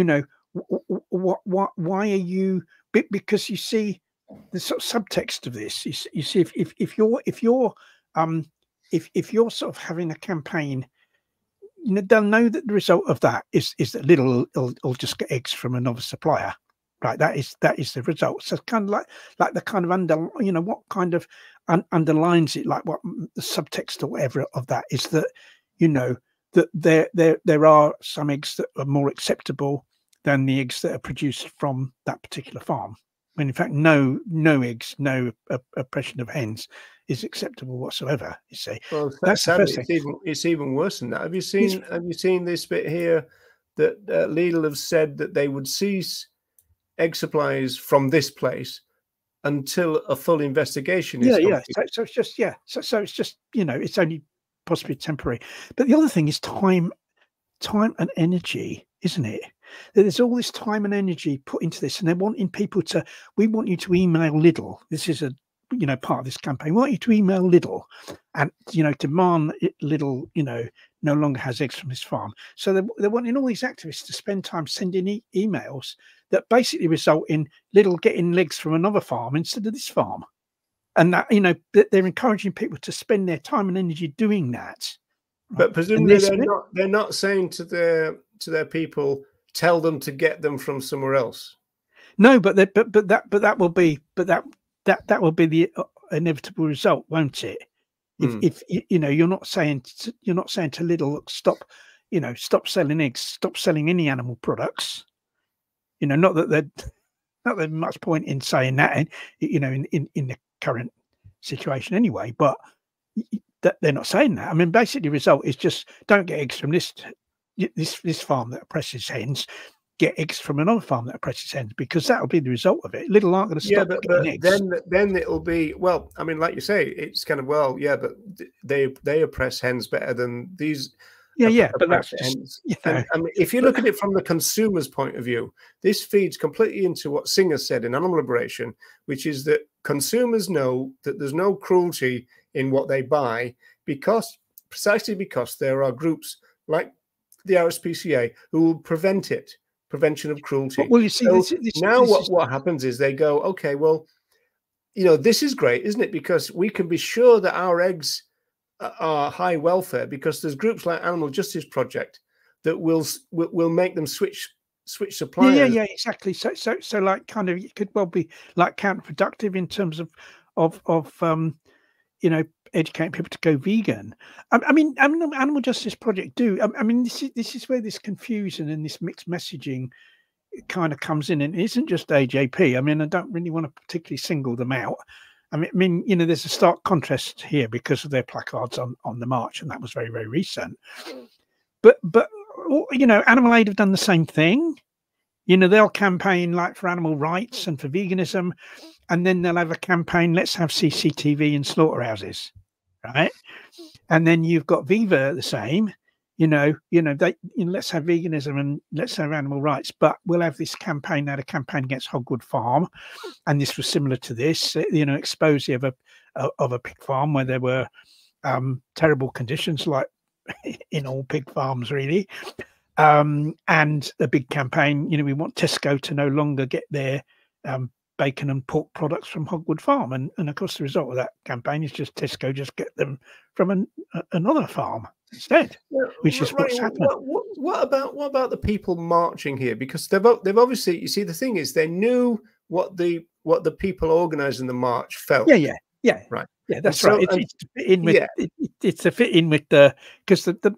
Why are you? Because you see the sort of subtext of this. You see if you're sort of having a campaign, they'll know that the result of that is that Lidl will just get eggs from another supplier. Right, that is the result. So it's kind of like the kind of what kind of underlines it, like what the subtext or whatever of that is that that there are some eggs that are more acceptable than the eggs that are produced from that particular farm. When in fact, no eggs, no oppression of hens is acceptable whatsoever. You see, well, that's the first thing. It's even worse than that. Have you seen this bit here that Lidl have said that they would cease egg supplies from this place until a full investigation is complete. So it's just so it's just it's only possibly temporary. But the other thing is time and energy, isn't it? There's all this time and energy put into this, and they're wanting people to. We want you to email Lidl. This is a part of this campaign. We want you to email Lidl and demand Lidl no longer has eggs from this farm. So they're wanting all these activists to spend time sending emails that basically result in Lidl getting eggs from another farm instead of this farm. and that, they're encouraging people to spend their time and energy doing that. But presumably they're not saying to their people, tell them to get them from somewhere else. No, but that will be the inevitable result, won't it? If you're not saying to Lidl, look, stop selling eggs, stop selling any animal products. Not that there's much point in saying that, in the current situation anyway. But they're not saying that. I mean, basically, the result is just don't get eggs from this farm that oppresses hens. Get eggs from another farm that oppresses hens, because that'll be the result of it. Lidl aren't going to stop getting eggs. Then it'll be, well, I mean, like you say, it's kind of, well, yeah, but they oppress hens better than these. Yeah, but that's hens. And, I mean, if you look at it from the consumer's point of view, this feeds completely into what Singer said in Animal Liberation, which is that consumers know that there's no cruelty in what they buy precisely because there are groups like the RSPCA who will prevent it. Prevention of cruelty. Well, you see, so what happens is they go, okay, well, this is great, isn't it? Because we can be sure that our eggs are high welfare, because there's groups like Animal Justice Project that will make them switch suppliers. Yeah, exactly. So like, kind of, it could well be like counterproductive in terms of educating people to go vegan. I mean, Animal Justice Project do. I mean, this is where this confusion and this mixed messaging kind of comes in, and it isn't just AJP. I mean, I don't really want to particularly single them out. I mean, there's a stark contrast here because of their placards on the march, and that was very, very recent. But Animal Aid have done the same thing. They'll campaign like for animal rights and for veganism, and then they'll have a campaign, let's have CCTV in slaughterhouses, right? And then you've got Viva the same, let's have veganism and let's have animal rights, but we'll have this campaign now, a campaign against Hogwood Farm, and this was similar to this, exposure of a pig farm where there were terrible conditions, like in all pig farms, really. And a big campaign, we want Tesco to no longer get their bacon and pork products from Hogwood Farm, and of course the result of that campaign is just Tesco just get them from another farm instead, which is what's happening. What about the people marching here? Because they've obviously, you see, the thing is, they knew what the people organising the march felt. Yeah, right. Yeah, that's right. It's to fit in with, it's to fit in with the, because the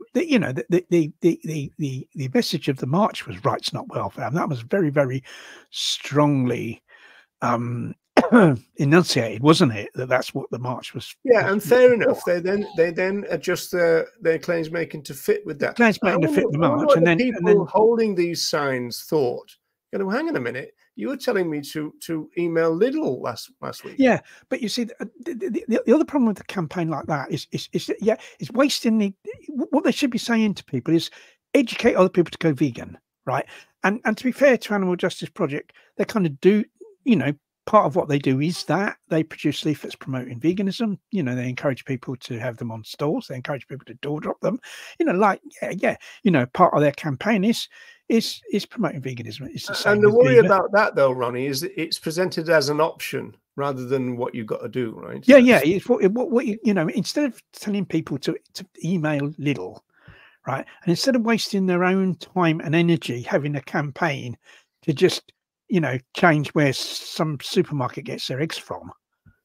message of the march was rights, not welfare, and that was very, very strongly enunciated, wasn't it? That's what the march was. Yeah, and fair enough. They then adjust their claims making to fit with that. Claims making to fit the march, and then people holding these signs thought, hang on a minute. You were telling me to email Lidl last week. Yeah, but you see, the other problem with a campaign like that is wasting what they should be saying to people is educate other people to go vegan, right? And to be fair to Animal Justice Project, they kind of do, part of what they do is that they produce leaflets promoting veganism. They encourage people to have them on stalls. They encourage people to door drop them. Part of their campaign is promoting veganism. It's the same. And the worry about that, though, Ronnie, is that it's presented as an option rather than what you've got to do, right? Yeah. It's what instead of telling people to email Lidl, right, and instead of wasting their own time and energy having a campaign to just change where some supermarket gets their eggs from,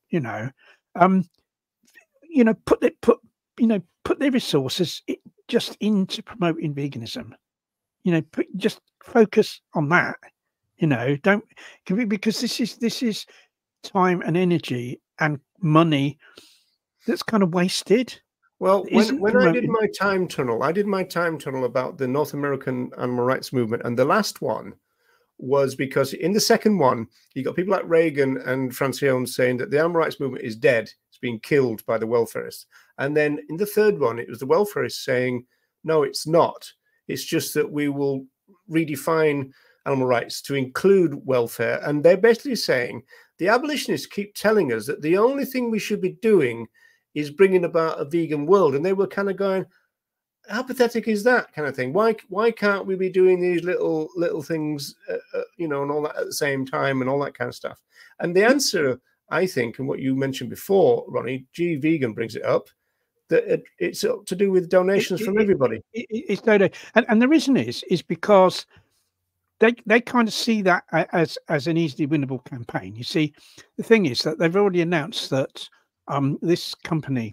put their resources just into promoting veganism. Just focus on that. Because this is time and energy and money that's kind of wasted. Well, when I did my time tunnel, about the North American animal rights movement, and the last one was because in the second one, you got people like Reagan and Francione saying that the animal rights movement is dead, it's being killed by the welfarists. And then in the third one, it was the welfarists saying, no, it's not. It's just that we will redefine animal rights to include welfare. And they're basically saying the abolitionists keep telling us that the only thing we should be doing is bringing about a vegan world. And they were kind of going, how pathetic is that kind of thing? Why can't we be doing these little things, and all that at the same time and all that kind of stuff? And the answer I think, and what you mentioned before, Ronnie, G Vegan brings it up, that it's to do with donations from everybody. It's no, and the reason is because they kind of see that as an easily winnable campaign. You see, the thing is that they've already announced that this company,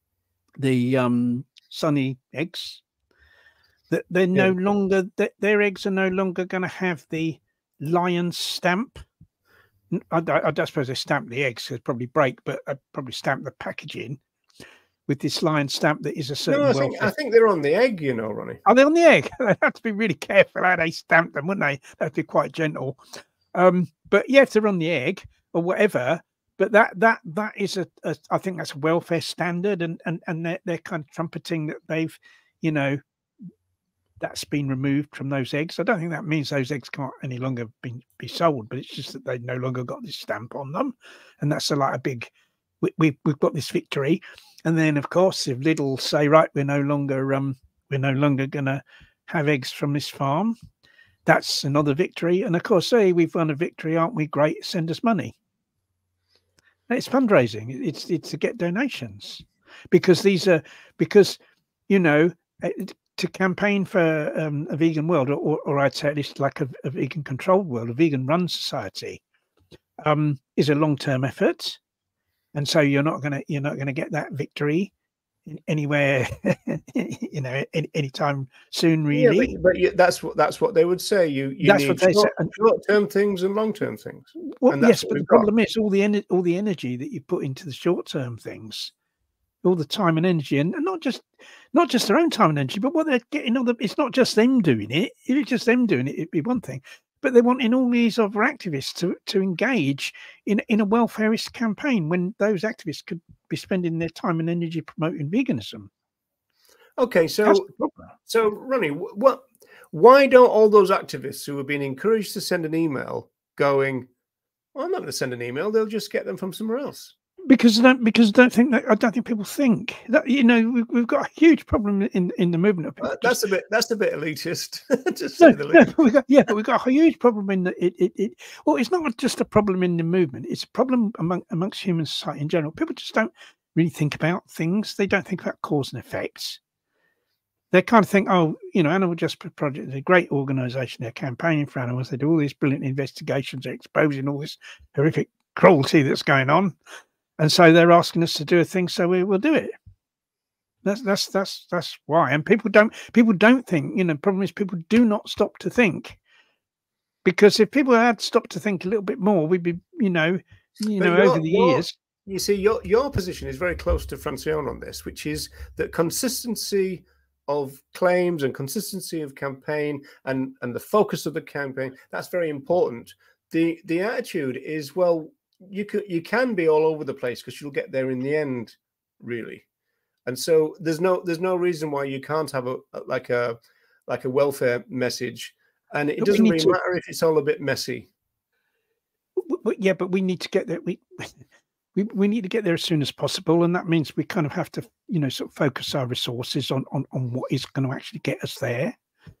the Sunny Eggs, that they're no longer, that their eggs are no longer going to have the lion stamp. I don't suppose they stamp the eggs, they'd probably break, but I'd probably stamp the packaging with this lion stamp that is a certain welfare. I think they're on the egg, you know, Ronnie. Are they on the egg? They have to be really careful how they stamp them, wouldn't they? They have to be quite gentle. But yeah, if they're on the egg or whatever, but that is I think that's a welfare standard, and they're kind of trumpeting that they've, you know, that's been removed from those eggs. I don't think that means those eggs can't any longer be sold, but it's just that they've no longer got this stamp on them, and that's like a big. We've got this victory, and then of course if Lidl say, right, we're no longer going to have eggs from this farm, that's another victory. And of course, say we've won a victory, aren't we? Great, send us money. It's fundraising. It's to get donations, because you know, to campaign for a vegan world, or I'd say at least like a vegan controlled world, a vegan run society, is a long-term effort. And so you're not gonna get that victory anywhere, you know, anytime soon, really. Yeah, but that's what they would say. You that's need what they say. Short-term things and long-term things. Well, yes, but the problem is all the energy that you put into the short-term things, all the time and energy, and not just their own time and energy, but what they're getting. It's not just them doing it. If it's just them doing it, it'd be one thing. But they want in all these other activists to engage in a welfarist campaign, when those activists could be spending their time and energy promoting veganism. Okay, so Ronnie, why don't all those activists who have been encouraged to send an email going, well, I'm not going to send an email, they'll just get them from somewhere else? Because I don't think people think that, you know, we've got a huge problem in the movement. That's a bit elitist, to say the least. But we've got a huge problem in the well, it's not just a problem in the movement, it's a problem amongst human society in general. People just don't really think about things. They don't think about cause and effects. They kind of think, oh, you know, Animal Justice Project is a great organization, they're campaigning for animals, they do all these brilliant investigations, they're exposing all this horrific cruelty that's going on. And so they're asking us to do a thing, so we will do it. That's why. And people don't think. You know, the problem is people do not stop to think. Because if people had stopped to think a little bit more, we'd be, you know, over the years. You see, your position is very close to Francione on this, which is that consistency of claims and consistency of campaign and the focus of the campaign, that's very important. The attitude is, well, you can be all over the place because you'll get there in the end, really. And so there's no reason why you can't have a welfare message, and it doesn't really matter if it's all a bit messy. Yeah, but we need to get there. We need to get there as soon as possible, and that means we kind of have to, you know, sort of focus our resources on what is going to actually get us there.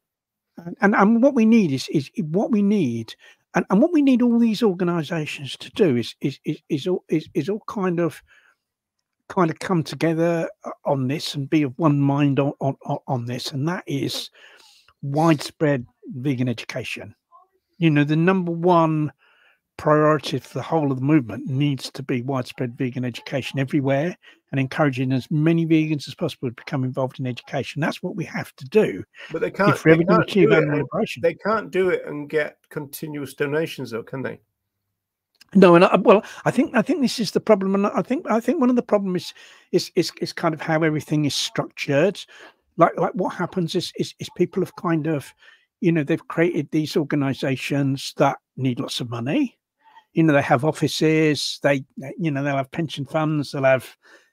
And what we need is what we need. And what we need all these organisations to do is all kind of come together on this and be of one mind on this, and that is widespread vegan education. You know, the number one priority for the whole of the movement needs to be widespread vegan education everywhere, and encouraging as many vegans as possible to become involved in education. That's what we have to do. But they can't. If we're ever going to achieve animal liberation. They can't do it and get continuous donations, though, can they? No, and I think this is the problem, and I think one of the problems is kind of how everything is structured. Like what happens is people have kind of, you know, they've created these organisations that need lots of money. You know, they have offices, they'll have pension funds, they'll have,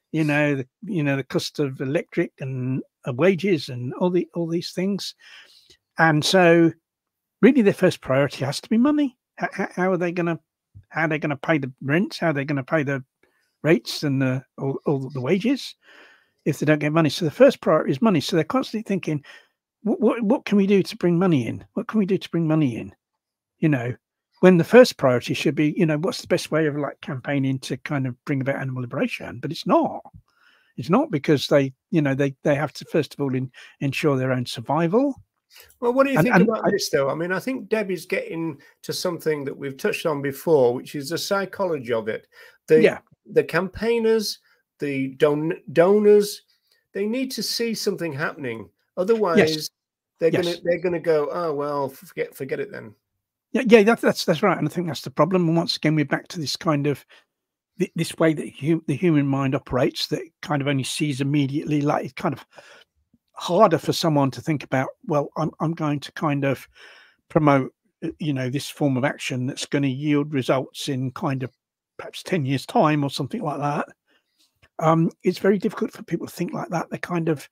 the cost of electric and wages and all these things. And so really their first priority has to be money. How are they going to pay the rents? How are they going to pay the rates and all the wages if they don't get money? So the first priority is money. So they're constantly thinking, what can we do to bring money in? What can we do to bring money in? You know, when the first priority should be, what's the best way of like campaigning to kind of bring about animal liberation? But it's not. It's not, because they have to first of all ensure their own survival. Well, what do you think about this, though? I mean, I think Debbie's getting to something that we've touched on before, which is the psychology of it. The campaigners, the donors, they need to see something happening. Otherwise, they're gonna go, oh well, forget it then. Yeah, that's right, and I think that's the problem. And once again, we're back to this kind of this way that the human mind operates, that kind of only sees immediately. Like, it's kind of harder for someone to think about, well, I'm going to kind of promote, this form of action that's going to yield results in kind of perhaps 10 years time or something like that. It's very difficult for people to think like that. They kind of,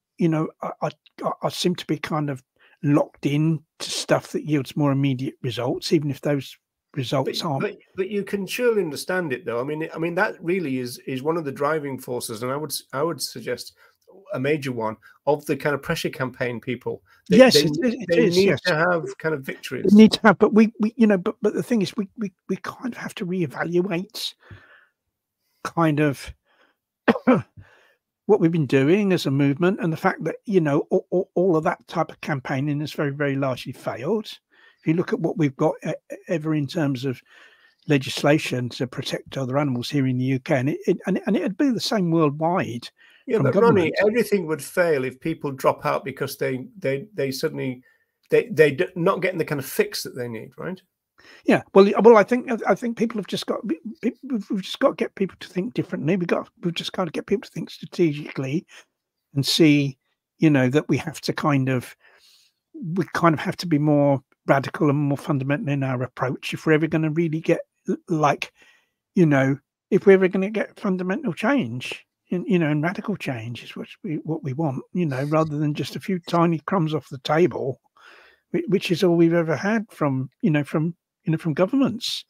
I seem to be kind of locked in to stuff that yields more immediate results, even if those results aren't. But you can surely understand it, though. I mean that really is one of the driving forces, and I would suggest a major one of the kind of pressure campaign people. They need to have kind of victories. They need to have, but we but the thing is, we kind of have to reevaluate kind of what we've been doing as a movement, and the fact that all of that type of campaigning has very, very largely failed. If you look at what we've got ever in terms of legislation to protect other animals here in the UK, and it'd be the same worldwide. Yeah, but Ronnie, everything would fail if people drop out because they suddenly they're not getting the kind of fix that they need, right? Yeah, well, I think people have just got we've just got to get people to think differently. We've just got to get people to think strategically and see, that we have to kind of have to be more radical and more fundamental in our approach if we're ever going to really get if we're ever going to get fundamental change. And radical change is what we want, rather than just a few tiny crumbs off the table, which is all we've ever had from governments.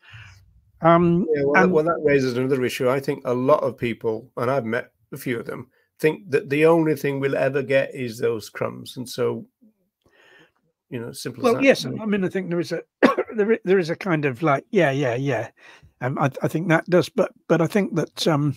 Well, that raises another issue. I think a lot of people, and I've met a few of them, think that the only thing we'll ever get is those crumbs, and so simple as that. Well, yes, I mean, I think there is a there is a kind of like I think that does, but I think that.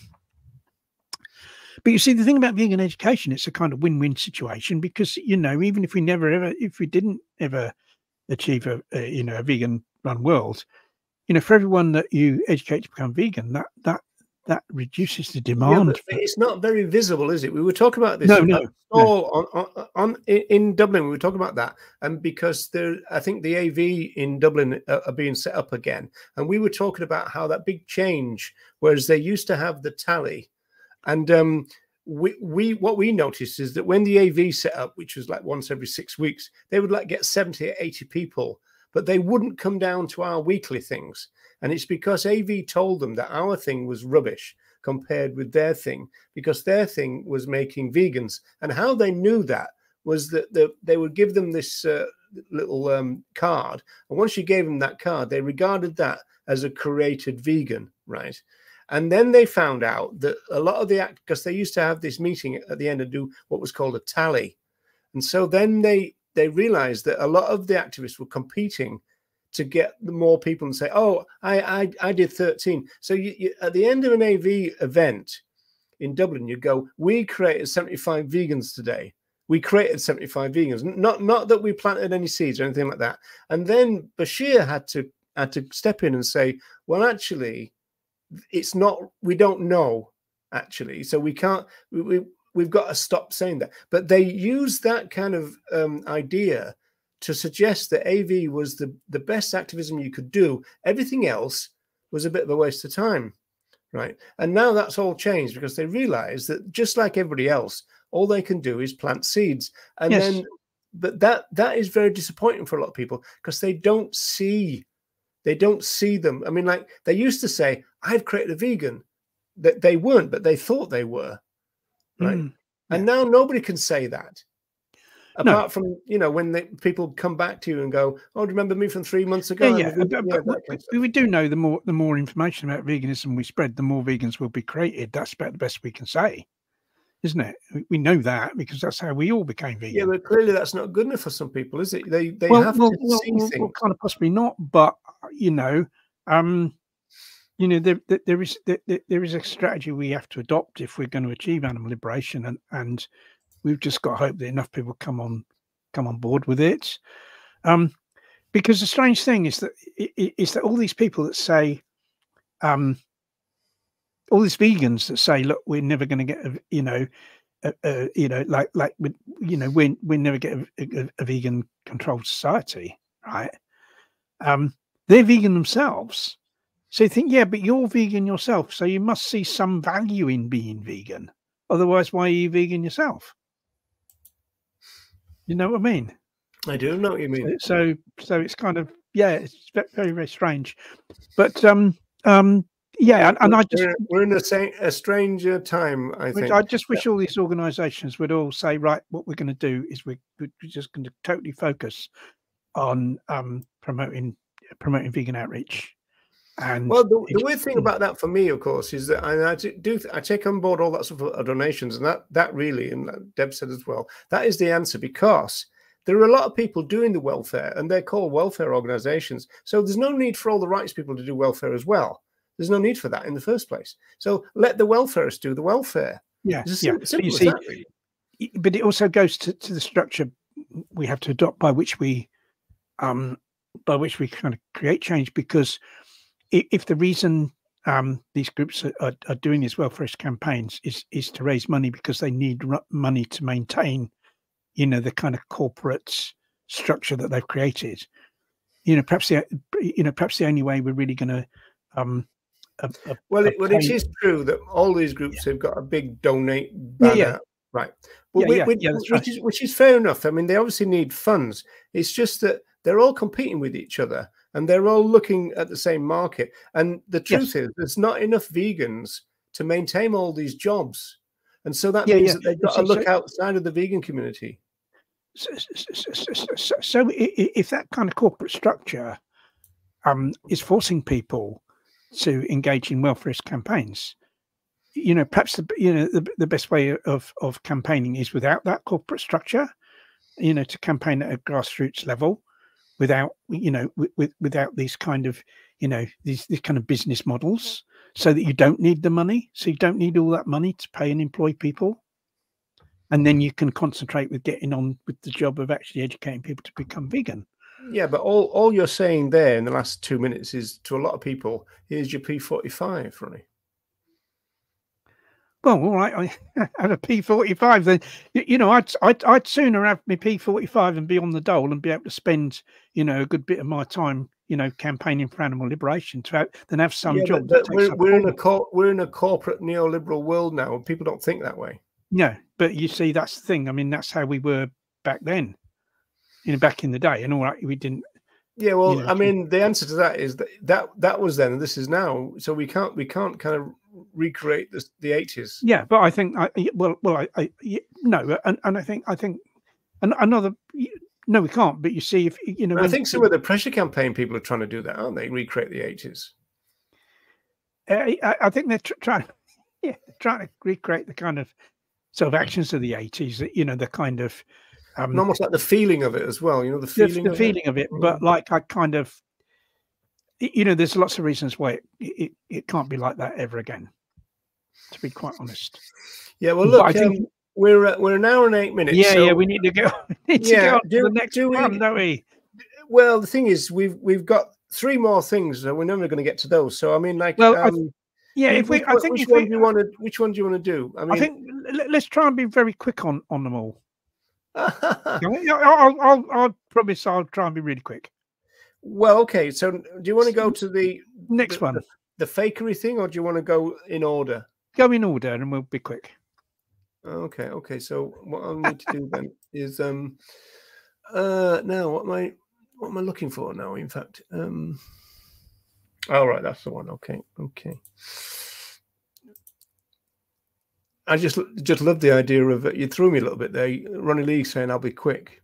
But you see, the thing about vegan education, it's a kind of win-win situation, because even if we didn't ever achieve a vegan run world, for everyone that you educate to become vegan, that reduces the demand. Yeah, it's not very visible, is it? We were talking about this. No. In Dublin, we were talking about that, and because I think the AV in Dublin are being set up again, and we were talking about how that big change, whereas they used to have the tally. And what we noticed is that when the AV set up, which was like once every 6 weeks, they would like get 70 or 80 people, but they wouldn't come down to our weekly things. And it's because AV told them that our thing was rubbish compared with their thing, because their thing was making vegans. And how they knew that was that they would give them this little card. And once you gave them that card, they regarded that as a created vegan, right? And then they found out that a lot of because they used to have this meeting at the end and do what was called a tally. And so then they realized that a lot of the activists were competing to get more people and say, oh, I did 13. So you, at the end of an AV event in Dublin, you go, we created 75 vegans today. We created 75 vegans. Not that we planted any seeds or anything like that. And then Bashir had to step in and say, well, actually, it's not, we don't know actually, so we can't, we've got to stop saying that. But they use that kind of idea to suggest that AV was the best activism you could do. Everything else was a bit of a waste of time, right? And now that's all changed, because they realize that just like everybody else, all they can do is plant seeds. And then, but that is very disappointing for a lot of people, because they don't see them. I mean, like they used to say, I've created a vegan. That they weren't, but they thought they were, right? And now nobody can say that, apart from when people come back to you and go, "Oh, do you remember me from 3 months ago?" We do know the more information about veganism we spread, the more vegans will be created. That's about the best we can say. isn't it? We know that because that's how we all became vegan. Yeah, but clearly that's not good enough for some people, is it? They have Well, to see things. kind of possibly not, but there is a strategy we have to adopt if we're going to achieve animal liberation, and we've just got to hope that enough people come on board with it. Because the strange thing is that all these people that say, all these vegans that say, look, we're never going to get we're never get a vegan controlled society, right? They're vegan themselves. So you think, yeah, but you're vegan yourself, so you must see some value in being vegan. Otherwise, why are you vegan yourself? You know what I mean? I do know what you mean. So it's kind of, yeah, it's very, very strange. But yeah, and I just we're in a stranger time. I think I just wish all these organisations would all say, right, what we're going to do is we're just going to totally focus on promoting vegan outreach. And well, the weird thing about that for me, of course, is that I take on board all that sort of donations, and that really, and Deb said as well, that is the answer, because there are a lot of people doing the welfare, and they're called welfare organisations. So there's no need for all the rights people to do welfare as well. There's no need for that in the first place. So let the welfarists do the welfare. Yeah, simple but you as see, that, really. But it also goes to the structure we have to adopt by which we kind of create change, because if the reason these groups are doing these welfarist campaigns is to raise money because they need money to maintain, the kind of corporate structure that they've created, perhaps the only way we're really going to it is true that all these groups have got a big donate banner, right? But that's right. which is fair enough. I mean, they obviously need funds. It's just that they're all competing with each other, and they're all looking at the same market. And the truth is, there's not enough vegans to maintain all these jobs, and so that means that they've got to look outside of the vegan community. So if that kind of corporate structure is forcing people to engage in welfarist campaigns, perhaps the best way of campaigning is without that corporate structure, to campaign at a grassroots level without without these kind of these kind of business models, so that you don't need the money, so you don't need all that money to pay and employ people, and then you can concentrate with getting on with the job of actually educating people to become vegan. Yeah, but all you're saying there in the last 2 minutes is, to a lot of people, here's your P45, Ronnie. Well, all right, I have a P45. Then I'd sooner have my P45 and be on the dole and be able to spend a good bit of my time campaigning for animal liberation than have some job. But we're in a corporate neoliberal world now, and people don't think that way. No, but you see, that's the thing. I mean, that's how we were back then. Back in the day, and all right, we didn't. Yeah, well, I mean, the answer to that is that was then, and this is now. So we can't kind of recreate the 80s. Yeah, but I think no, and I think another. No, we can't. But you see, if I think some of the pressure campaign people are trying to do that, aren't they? Recreate the 80s. I think they're trying to recreate the kind of sort of actions of the 80s. The kind of. Almost like the feeling of it as well, the feeling of it. But like, I kind of, there's lots of reasons why it can't be like that ever again, to be quite honest. Yeah, well, look, I think we're an hour and 8 minutes. Yeah, we need to go. We need to go on to the next one, don't we? Well, the thing is, we've got 3 more things, so we're never going to get to those. So I mean, like, which one do you want to do? I mean, I think let's try and be very quick on them all. I'll promise I'll try and be really quick. Well, okay. So, do you want to go to the next one, the fakery thing, or do you want to go in order? Go in order, and we'll be quick. Okay. So, what I'll need to do then is now what am I looking for now? In fact, all right, that's the one. Okay. I just love the idea of you threw me a little bit there. Ronnie Lee saying I'll be quick.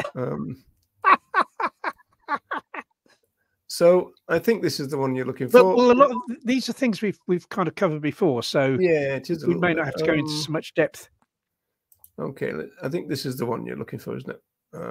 So I think this is the one you're looking for. Well, a lot of these are things we've kind of covered before, so yeah, it is. We may not have to go into so much depth. Okay, I think this is the one you're looking for, isn't it?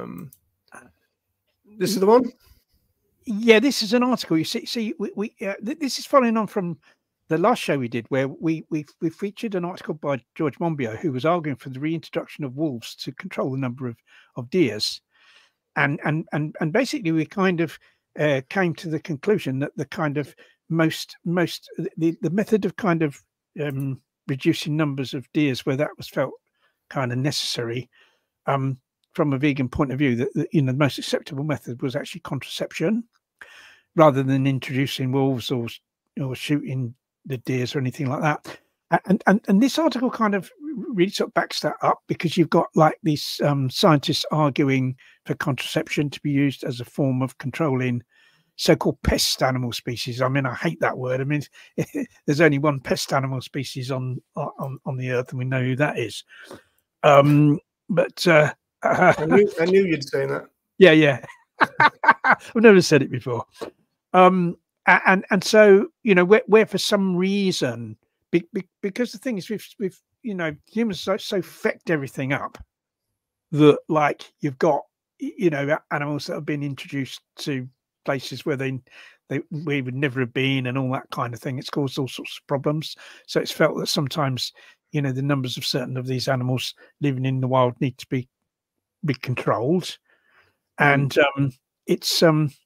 This is the one. Yeah, this is an article. You see, this is following on from the last show we did, where we featured an article by George Monbiot, who was arguing for the reintroduction of wolves to control the number of deers, and basically we kind of came to the conclusion that the kind of the method of kind of reducing numbers of deers where that was felt kind of necessary, from a vegan point of view, that the most acceptable method was actually contraception, rather than introducing wolves or shooting the deers or anything like that. And this article kind of really sort of backs that up, because you've got like these scientists arguing for contraception to be used as a form of controlling so-called pest animal species. I mean, I hate that word. I mean, there's only one pest animal species on the earth, and we know who that is. But I knew you'd say that. Yeah. I've never said it before. And so, where for some reason, because the thing is, we've humans so fecked everything up that, like, you've got animals that have been introduced to places where we would never have been, and all that kind of thing. It's caused all sorts of problems. So it's felt that sometimes the numbers of certain of these animals living in the wild need to be controlled. And it's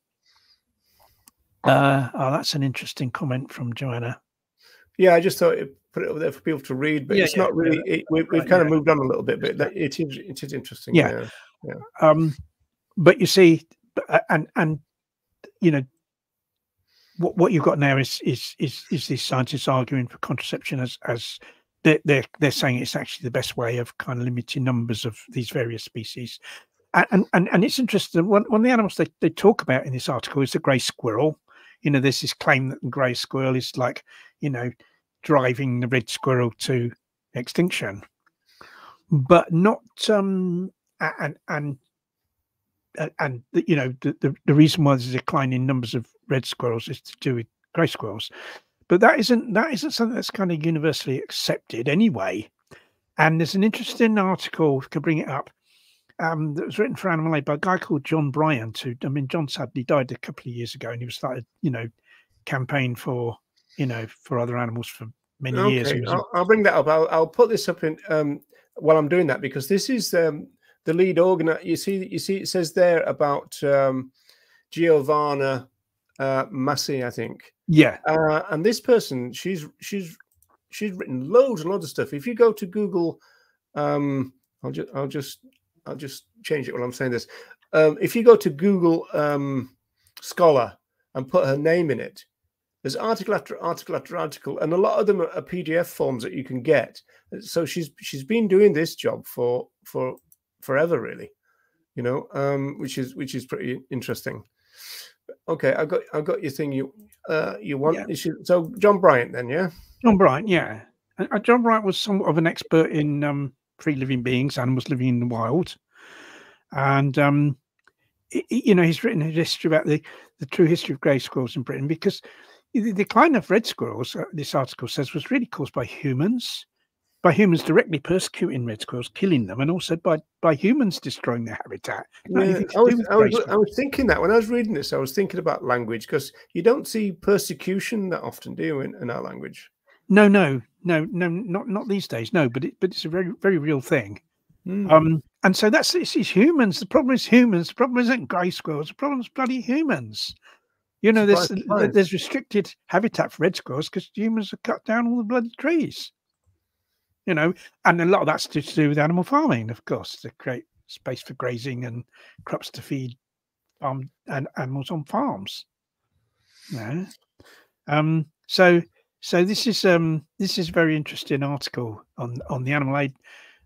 that's an interesting comment from Joanna. Yeah, I just thought it put it over there for people to read, but it's not really. We've kind of moved on a little bit, but it is interesting. Yeah. But you see, and what you've got now is these scientists arguing for contraception as they're saying it's actually the best way of kind of limiting numbers of these various species. And it's interesting. One of the animals they talk about in this article is the grey squirrel. There's this claim that the grey squirrel is like, driving the red squirrel to extinction, but not the reason why there's a decline in numbers of red squirrels is to do with grey squirrels. But that isn't something that's kind of universally accepted anyway. And there's an interesting article, to bring it up, that was written for Animal Aid by a guy called John Bryant, John sadly died a couple of years ago, and he was started, campaign for other animals for many years. I'll bring that up. I'll put this up in while I'm doing that, because this is the lead organizer. You see, it says there about Giovanna Massi, I think. Yeah. And this person, she's written loads and loads of stuff. If you go to Google, I'll just change it while I'm saying this. If you go to Google Scholar and put her name in it, there's article after article after article, and a lot of them are PDF forms that you can get. So she's been doing this job for forever, really, which is pretty interesting. Okay, I've got your thing. You want? Yeah. So John Bryant, then, yeah. John Bryant, yeah. John Bryant was somewhat of an expert in free living beings, animals living in the wild, and he's written a history about the true history of grey squirrels in Britain, because the decline of red squirrels, this article says, was really caused by humans directly persecuting red squirrels, killing them, and also by humans destroying their habitat. Yeah, I was thinking that when I was reading this, I was thinking about language, because you don't see persecution that often, do you, in our language? No, not these days. No, but it's a very, very real thing. And so it's humans. The problem is humans. The problem isn't grey squirrels. The problem is bloody humans. There's restricted habitat for red squirrels because humans have cut down all the bloody trees. And a lot of that's to do with animal farming, of course, to create space for grazing and crops to feed and animals on farms. So this is a very interesting article on the Animal Aid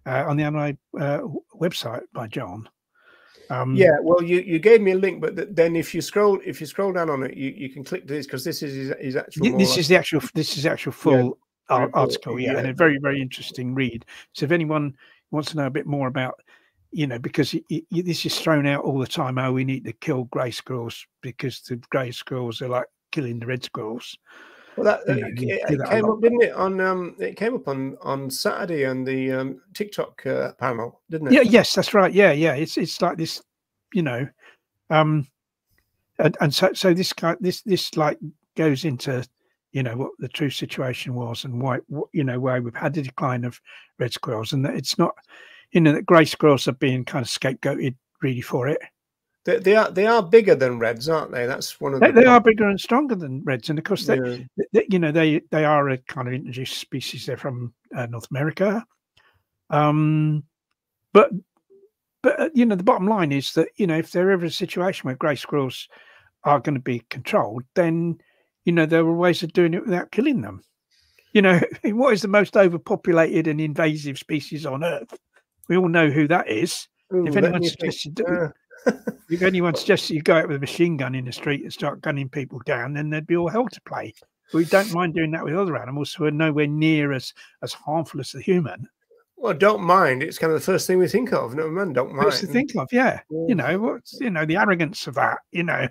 website by John. Yeah, well, you gave me a link, but then if you scroll down on it, you can click this, because this is his actual. This is the actual full article, and a very, very interesting read. So if anyone wants to know a bit more about, because this is thrown out all the time, we need to kill grey squirrels because the grey squirrels are like killing the red squirrels. Well, that You hear it that a came lot. up, didn't it? On it came up on Saturday on the TikTok panel, didn't it? Yeah, yes, that's right. Yeah, yeah. It's like this, you know, um, and so this like goes into, you know, what the true situation was and why, you know, why we've had a decline of red squirrels, and that it's not, you know, that grey squirrels are being kind of scapegoated really for it. They are bigger than reds, aren't they? That's one of the They are problems. bigger and stronger than reds, and of course, Yeah. you know, they are a kind of introduced species. They're from North America, um, but you know, the bottom line is that, you know, if there ever a situation where grey squirrels are going to be controlled, then, you know, there are ways of doing it without killing them. You know, what is the most overpopulated and invasive species on Earth? We all know who that is. If Ooh, let anyone me think. suggests if anyone suggests you go out with a machine gun in the street and start gunning people down, then there'd be all hell to play. We don't mind doing that with other animals who are nowhere near as harmful as the human. Well, don't mind. It's kind of the first thing we think of. No, man, don't First to mind. think of, yeah. You know, what's, you know, the arrogance of that, you know.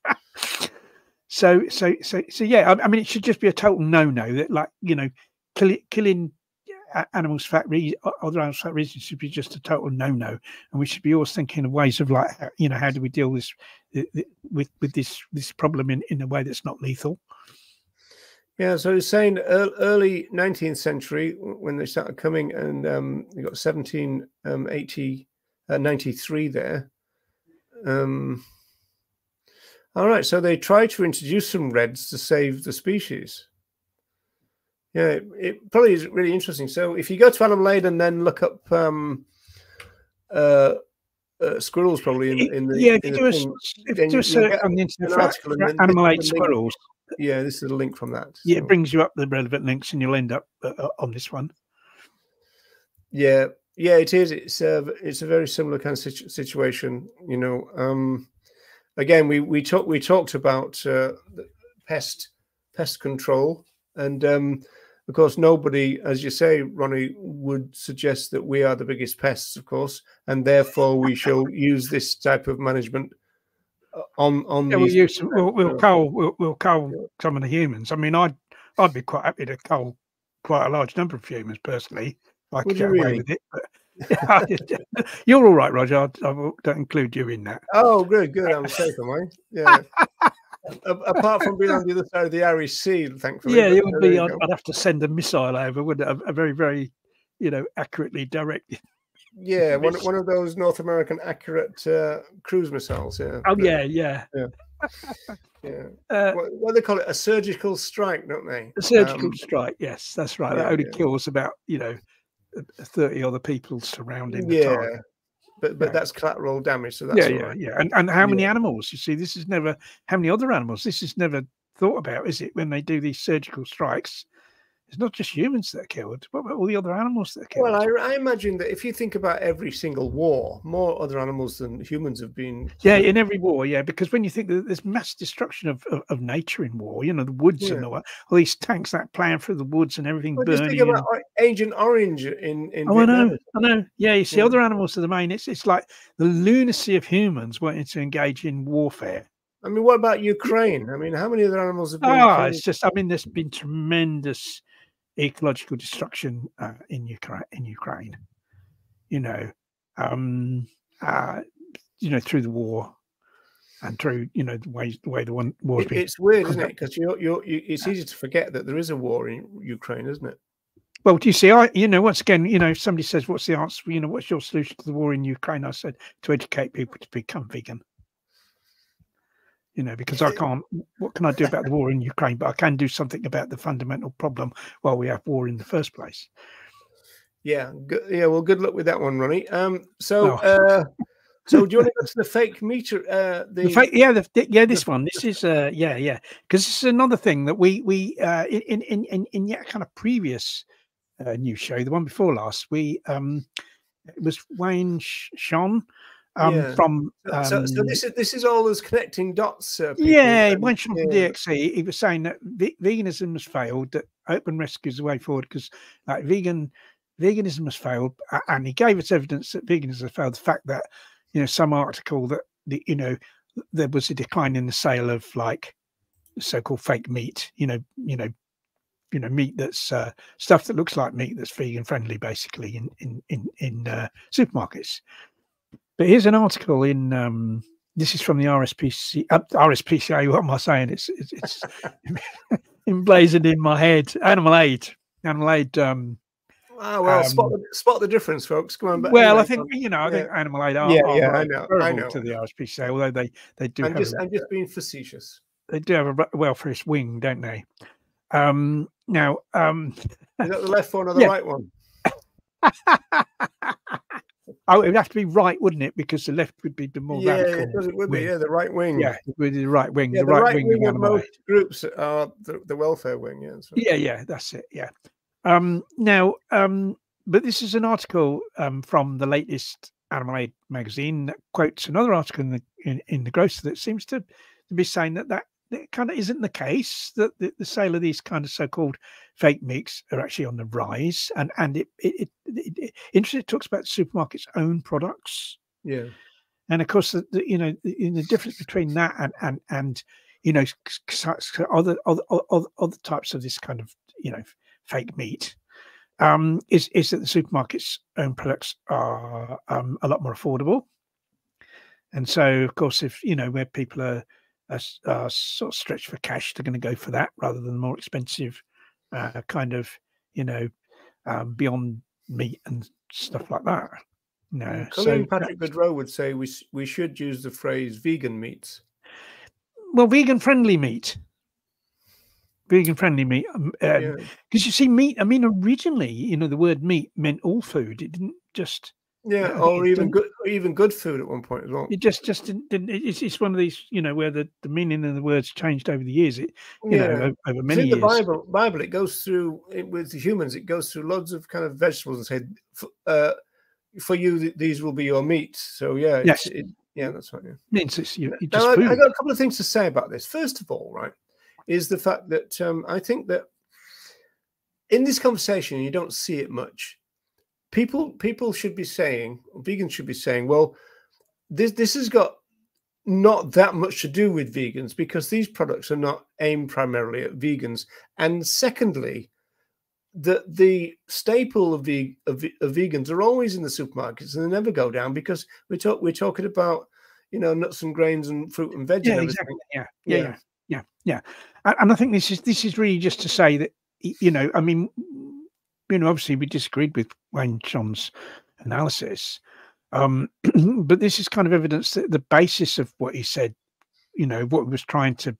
So yeah, I mean, it should just be a total no-no that, like, you know, killing animals for other animals for that reason should be just a total no-no, and we should be always thinking of ways of, like, you know, how do we deal with this problem in a way that's not lethal. Yeah, so he's saying early 19th century when they started coming, and you got 1793 there. All right, so they tried to introduce some reds to save the species. Yeah, it probably is really interesting. So if you go to Animal Aid and then look up squirrels, probably in the yeah, if in you the do a, thing, if you then do a you'll search get on the internet an for, article, and then this animal is aid the link. squirrels, Yeah, this is the link from that. yeah, So. it brings you up the relevant links, and you'll end up on this one. Yeah, yeah, it is. It's a very similar kind of situation. You know, again, we talked about pest control, and of course, nobody, as you say, Ronnie, would suggest that we are the biggest pests, of course, and therefore we shall use this type of management on Yeah, these. we'll cull some of the humans. I mean, I'd be quite happy to cull quite a large number of humans personally, if I could Would you get away really? with it. But you're all right, Roger. I don't include you in that. Oh, good. I'm safe, am I? Yeah. Apart from being on the other side of the Irish Sea, thankfully. Yeah, But it would there be. you I'd go. have to send a missile over, wouldn't it? A very, very, you know, accurately directed. Yeah, one of those North American accurate cruise missiles. Yeah. Oh But, yeah, yeah. yeah. What they call it, a surgical strike, don't they? A surgical strike. Yes, that's right. Yeah, That only yeah. kills about, you know, 30 other people surrounding the Yeah, target. but Yeah. that's collateral damage, so that's all right. Yeah. And how many animals? You see, this is never. How many other animals? This is never thought about, is it? When they do these surgical strikes, it's not just humans that are killed. What about all the other animals that are killed? Well, I imagine that if you think about every single war, more other animals than humans have been. Yeah, in every war, yeah, because when you think that there's mass destruction of nature in war, you know, the woods and all these tanks that playing through the woods and everything Well, just think burning. about Agent Orange in Oh, Vietnam. I know. Yeah, you see, other animals are the main. It's like the lunacy of humans wanting to engage in warfare. I mean, what about Ukraine? I mean, how many other animals have been killed? It's just, I mean, there's been tremendous ecological destruction in Ukraine. You know, you know, through the war and through, you know, the way the war's been. It's weird, isn't it? Because it's easy to forget that there is a war in Ukraine, isn't it? Well, do you see, you know, once again, you know, if somebody says, what's the answer? You know, what's your solution to the war in Ukraine? I said, to educate people to become vegan. You know, because I can't, what can I do about the war in Ukraine? But I can do something about the fundamental problem while we have war in the first place. Yeah. Yeah. Well, good luck with that one, Ronnie. So do you want to go to the fake meter? This one. This is because this is another thing that we in yet kind of previous news show, the one before last, it was Wayne Sean from so this is all those connecting dots. Wayne Sean from DXE. He was saying that veganism has failed, that open rescue is the way forward because like veganism has failed, and he gave us evidence that veganism has failed. The fact that, you know, some article that you know there was a decline in the sale of like so-called fake meat. Meat that's stuff that looks like meat that's vegan friendly, basically in supermarkets. But here's an article in. This is from the RSPCA. What am I saying? It's emblazoned in my head. Animal Aid. Well, spot the difference, folks. Come on. But well, anyway, I think I think Animal Aid are I know. to the RSPCA, although they do I'm have. just being facetious. They do have a welfareist wing, don't they? Now, is that the left one or the right one? Oh, it would have to be right, wouldn't it? Because the left would be the more radical. It would be. Yeah, the right wing. Yeah, it would be the right wing. Yeah, the right wing of most groups are the welfare wing. Yeah. So. Yeah, that's it. Yeah. Now, but this is an article from the latest Animal Aid magazine that quotes another article in the Grocer that seems to be saying that kind of isn't the case, that the sale of these kind of so-called fake meats are actually on the rise, and it interesting, talks about supermarkets' own products. Yeah, and of course the difference between that and other types of this kind of fake meat is that the supermarkets' own products are a lot more affordable, and so of course if where people are sort of stretched for cash, they're going to go for that rather than the more expensive kind of beyond meat and stuff like that. So Patrick Goodrow would say we should use the phrase vegan meats. Well, vegan friendly meat. Because you see, meat. I mean, originally, the word meat meant all food. It didn't just. Yeah, or even good food at one point as well. It just didn't. It's one of these, where the meaning of the words changed over the years. Over many years. The Bible, it goes through with the humans. It goes through loads of kind of vegetables and said, for you, these will be your meat. So yeah, yes, that's right. Yeah. Means it's just food. I got a couple of things to say about this. First of all, right, is the fact that I think that in this conversation, you don't see it much. People should be saying, vegans should be saying, well, this has got not that much to do with vegans because these products are not aimed primarily at vegans. And secondly, the staple of vegans are always in the supermarkets and they never go down because we're talking about nuts and grains and fruit and veg. Yeah, and exactly. Yeah. And I think this is really just to say that I mean. Obviously we disagreed with Wayne John's analysis, but this is kind of evidence that the basis of what he said, what he was trying to,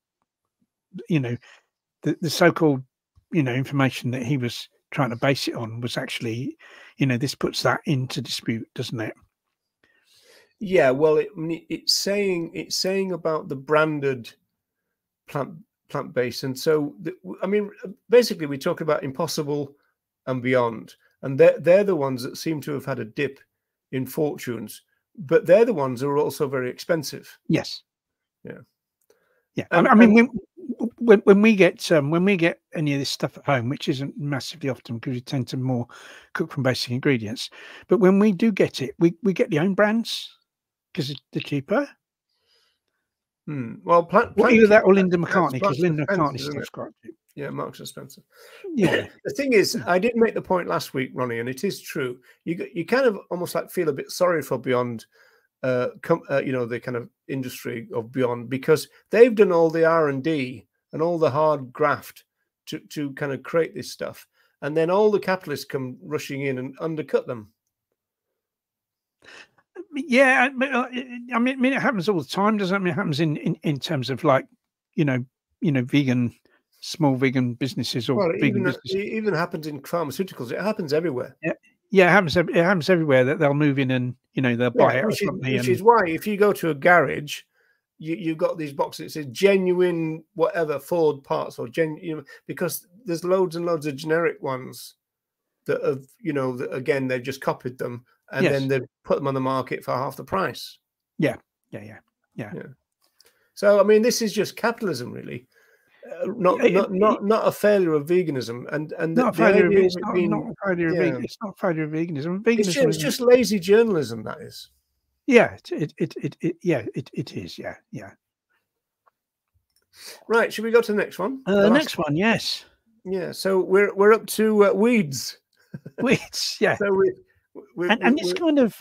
the so-called, information that he was trying to base it on was actually, this puts that into dispute, doesn't it? Yeah, well, it's saying about the branded plant-based, and so basically we talk about Impossible and Beyond, and they're the ones that seem to have had a dip in fortunes, but they're the ones that are also very expensive. Yes. Yeah. I mean, when we get any of this stuff at home, which isn't massively often because we tend to more cook from basic ingredients, but when we do get it, we get the own brands because they're cheaper. Well, either that or Linda McCartney, because Linda McCartney stuff's quite cheap. Yeah, Marks and Spencer. Yeah. The thing is, I did make the point last week, Ronnie, and it is true. You kind of almost like feel a bit sorry for Beyond, the kind of industry of Beyond, because they've done all the R&D and all the hard graft to kind of create this stuff, and then all the capitalists come rushing in and undercut them. Yeah, I mean, it happens all the time, doesn't it? I mean, it happens in terms of like, vegan. Small vegan businesses or vegan businesses. It even happens in pharmaceuticals. It happens everywhere. Yeah, it happens everywhere that they'll move in and they'll buy it or something. Which is why if you go to a garage, you've got these boxes that say genuine whatever Ford parts or because there's loads and loads of generic ones that have that again they've just copied them and then they've put them on the market for half the price. Yeah. So I mean, this is just capitalism, really. Not a failure of veganism, and not a failure of it's not a failure of veganism. It's not a failure of veganism. It's just lazy journalism. That is. Yeah, it is. Yeah. Right, should we go to the next one? The next one, yes. Yeah, so we're up to weeds. Which, yeah. So and this kind of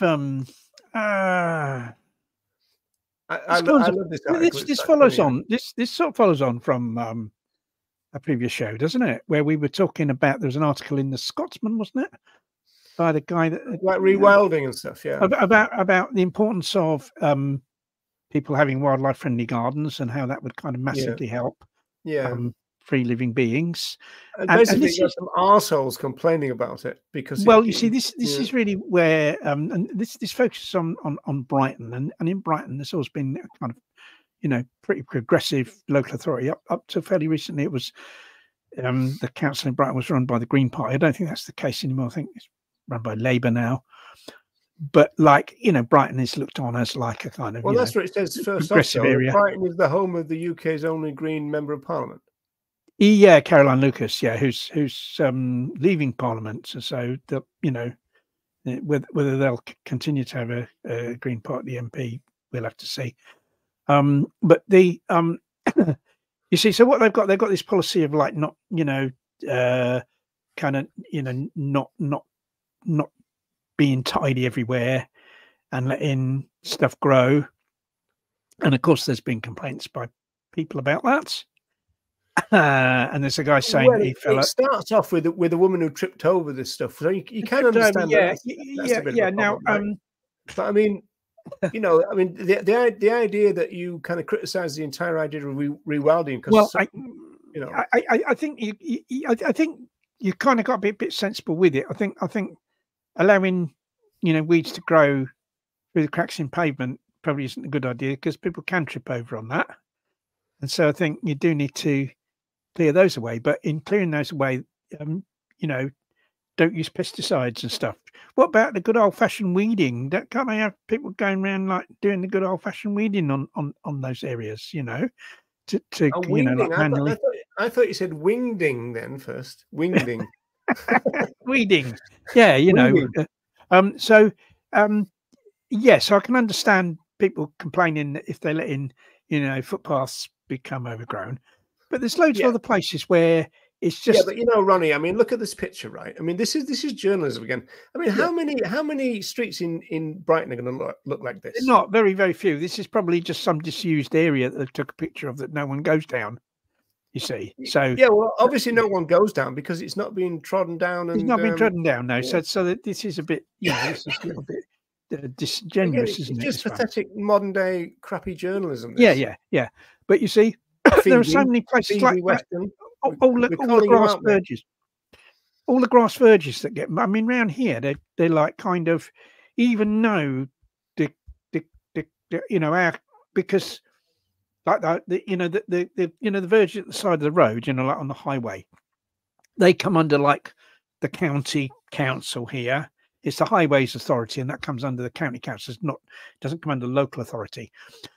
I love this article. this follows on. This sort of follows on from a previous show, doesn't it? Where we were talking about, there was an article in the Scotsman, wasn't it, by the guy that like rewilding and stuff, yeah, about the importance of people having wildlife friendly gardens and how that would kind of massively help free living beings. And basically, you got some arseholes complaining about it because you see, this is really where and this focuses on Brighton, and in Brighton there's always been a kind of pretty progressive local authority up to fairly recently. It was the council in Brighton was run by the Green Party. I don't think that's the case anymore. I think it's run by Labour now. But Brighton is looked on as like a kind of that's what it says first progressive area. Brighton is the home of the UK's only Green Member of Parliament. Yeah, Caroline Lucas, who's leaving Parliament. So whether they'll continue to have a Green Party MP, we'll have to see. But the you see, so what they've got this policy of like not kind of not being tidy everywhere and letting stuff grow. And of course, there's been complaints by people about that. And there's a guy saying it starts off with a woman who tripped over this stuff, so you can understand Now, but I mean, the idea that you kind of criticize the entire idea of rewilding, because I think I think you kind of got to be a bit sensible with it. I think allowing weeds to grow through the cracks in pavement probably isn't a good idea, because people can trip over on that, and so I think you do need to clear those away. But in clearing those away, don't use pesticides and stuff. What about the good old fashioned weeding? Can't they have people going around like doing the good old fashioned weeding on those areas? Like manually. I thought you said wingding then first. Wingding. Weeding. Yeah, so I can understand people complaining that if they're letting footpaths become overgrown, but there's loads of other places where it's just but Ronnie, I mean, look at this picture, right? I mean, this is journalism again. I mean, how many streets in Brighton are going to look like this? Not very, very few. This is probably just some disused area that they took a picture of that no one goes down. You see, so well, obviously no one goes down because it's not being trodden down. It's not being trodden down, no. So that this is a bit, this is a little bit disingenuous, isn't it? Just pathetic modern day crappy journalism. Yeah. But you see, there are so many places like all the grass verges. All the grass verges that get. I mean, around here, they're like kind of, even though the because like the verge at the side of the road, like on the highway, they come under like the county council here. It's the Highways Authority, and that comes under the county council. Doesn't come under local authority.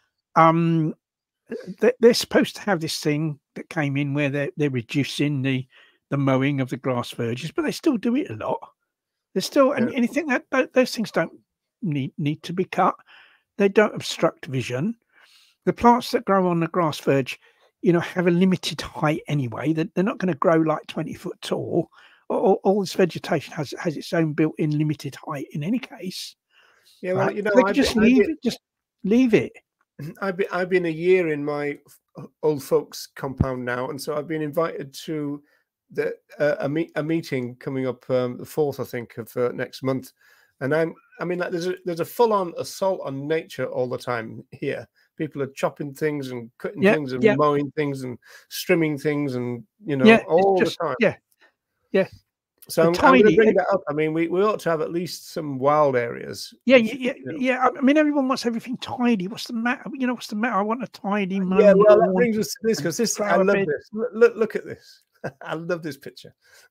They're supposed to have this thing that came in where they're reducing the mowing of the grass verges, but they still do it a lot. There's still anything that those things don't need to be cut. They don't obstruct vision. The plants that grow on the grass verge, have a limited height anyway. They're not going to grow like 20 foot tall. All this vegetation has its own built-in limited height in any case. Yeah, well, they can just leave it. I've been a year in my old folks' compound now, and so I've been invited to a meeting coming up the 4th, I think, of next month. And there's a full-on assault on nature all the time here. People are chopping things and cutting things and mowing things and trimming things and all the time. Yeah. So I'm going to bring that up. I mean, we ought to have at least some wild areas. Yeah. I mean, everyone wants everything tidy. What's the matter? What's the matter? I want a tidy. Yeah, well, that brings us to this, because I love this. Look at this. I love this picture.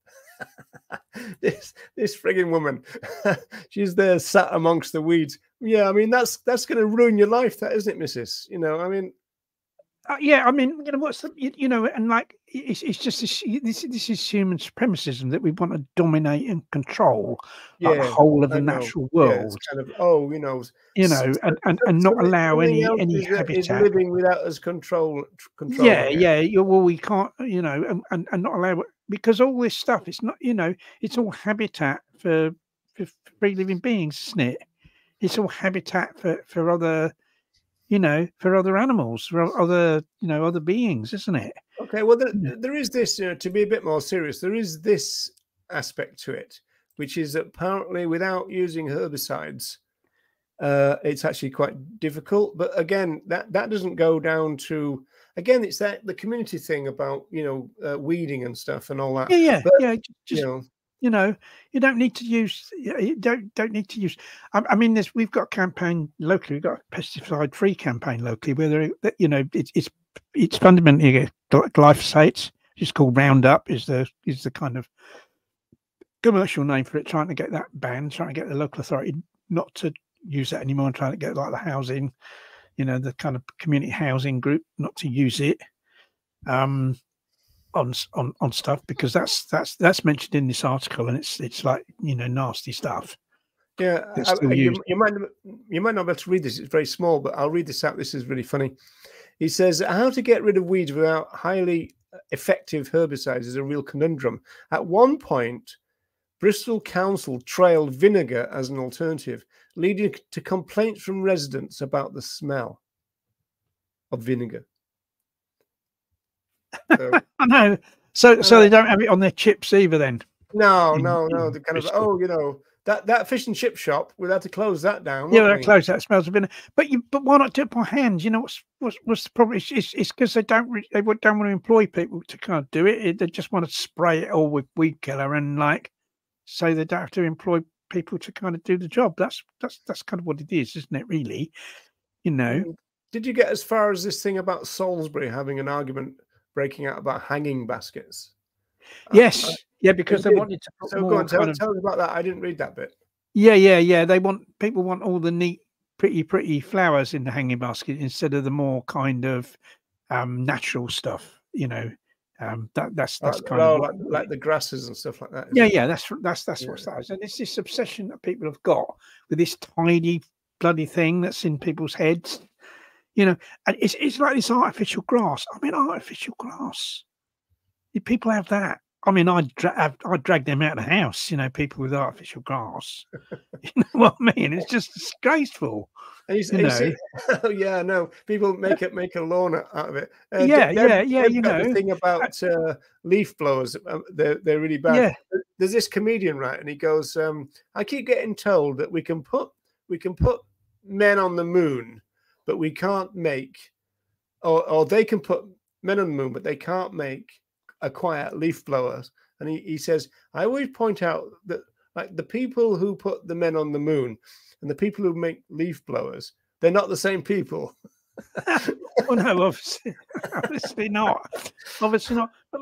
this frigging woman, she's there sat amongst the weeds. Yeah, I mean that's going to ruin your life, that, isn't it, Mrs.? I mean, what's the and like it's just this is human supremacism, that we want to dominate and control like the Yeah, whole of I the know. natural Yeah, it's world, kind of, oh, and not allow something any else is habitat. living without us controlling it. Yeah. Well, we can't, and not allow it, because all this stuff, it's not, it's all habitat for free living beings, isn't it? It's all habitat for other, for other animals, for other, other beings, isn't it? Okay, well, Yeah. there is this, to be a bit more serious, there is this aspect to it, which is that apparently without using herbicides, it's actually quite difficult. But again, that doesn't go down to, again, it's that the community thing about, weeding and stuff and all that. But, Just you don't need to use. You don't need to use. I mean, we've got a campaign locally. We've got a pesticide-free campaign locally, where it's fundamentally glyphosate. It's called Roundup. Is the kind of commercial name for it. Trying to get that banned. Trying to get the local authority not to use that anymore. And trying to get like the housing, the kind of community housing group not to use it. On stuff, because that's mentioned in this article, and it's like, nasty stuff. Yeah, you might not be able to read this. It's very small, but I'll read this out. This is really funny. He says, how to get rid of weeds without highly effective herbicides is a real conundrum. At one point, Bristol Council trailed vinegar as an alternative, leading to complaints from residents about the smell of vinegar. So, I know. So they don't have it on their chips either, then? No. The kind Bristol. That fish and chip shop, we'll have to close that down. Yeah, we'll close that. Smells of vinegar. But why not do it by hand? What's the problem? It's because they don't want to employ people to kind of do it. They just want to spray it all with weed killer, and so they don't have to employ people to kind of do the job. That's kind of what it is, isn't it? Really, Did you get as far as this thing about Salisbury having an argument breaking out about hanging baskets? Yes, because they wanted to put more. Go on, tell us about that. I didn't read that bit. Yeah. People want all the neat, pretty flowers in the hanging basket instead of the more kind of natural stuff. That's kind of like the grasses and stuff like that. Yeah. That's what that is. And it's this obsession that people have got with this tiny bloody thing that's in people's heads. And it's like this artificial grass. I mean, artificial grass. People have that. I mean, I'd drag them out of the house. People with artificial grass. You know what I mean? It's just disgraceful. Oh yeah, no. People make a lawn out of it. The thing about leaf blowers, they're really bad. Yeah. There's this comedian, right, and he goes, "I keep getting told that we can put men on the moon, but we can't make, or they can put men on the moon, but they can't make a quiet leaf blowers." And he says, I always point out that, like, the people who put the men on the moon and the people who make leaf blowers, they're not the same people. Well, no, obviously not. Obviously not. But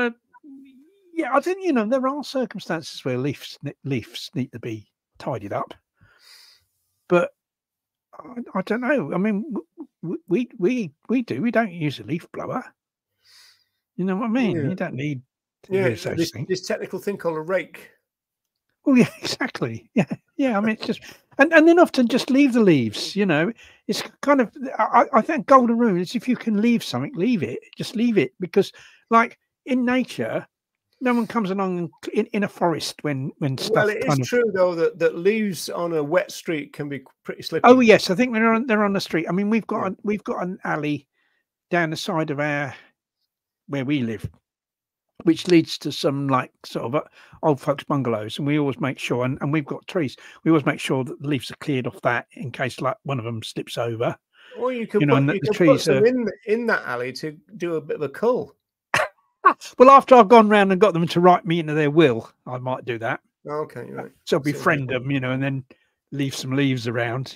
I think there are circumstances where leaves need to be tidied up. But I don't know. I mean, we do. We don't use a leaf blower. You know what I mean? You don't need to use those things. This technical thing called a rake. Oh yeah, exactly. Yeah. I mean, it's just and then often just leave the leaves. It's kind of. I think golden rule is, if you can leave something, leave it. Just leave it, because, like, in nature, no one comes along in a forest when stuff. Well, it is true though that leaves on a wet street can be pretty slippery. Oh yes, I think they're on the street. I mean, we've got an alley down the side of where we live, which leads to some, like, sort of old folks bungalows, and we always make sure, and we've got trees, we always make sure that the leaves are cleared off that, in case, like, one of them slips over. Or you could put some in that alley to do a bit of a cull. Well, after I've gone round and got them to write me into their will, I might do that. Okay, right. So befriend them, and then leave some leaves around,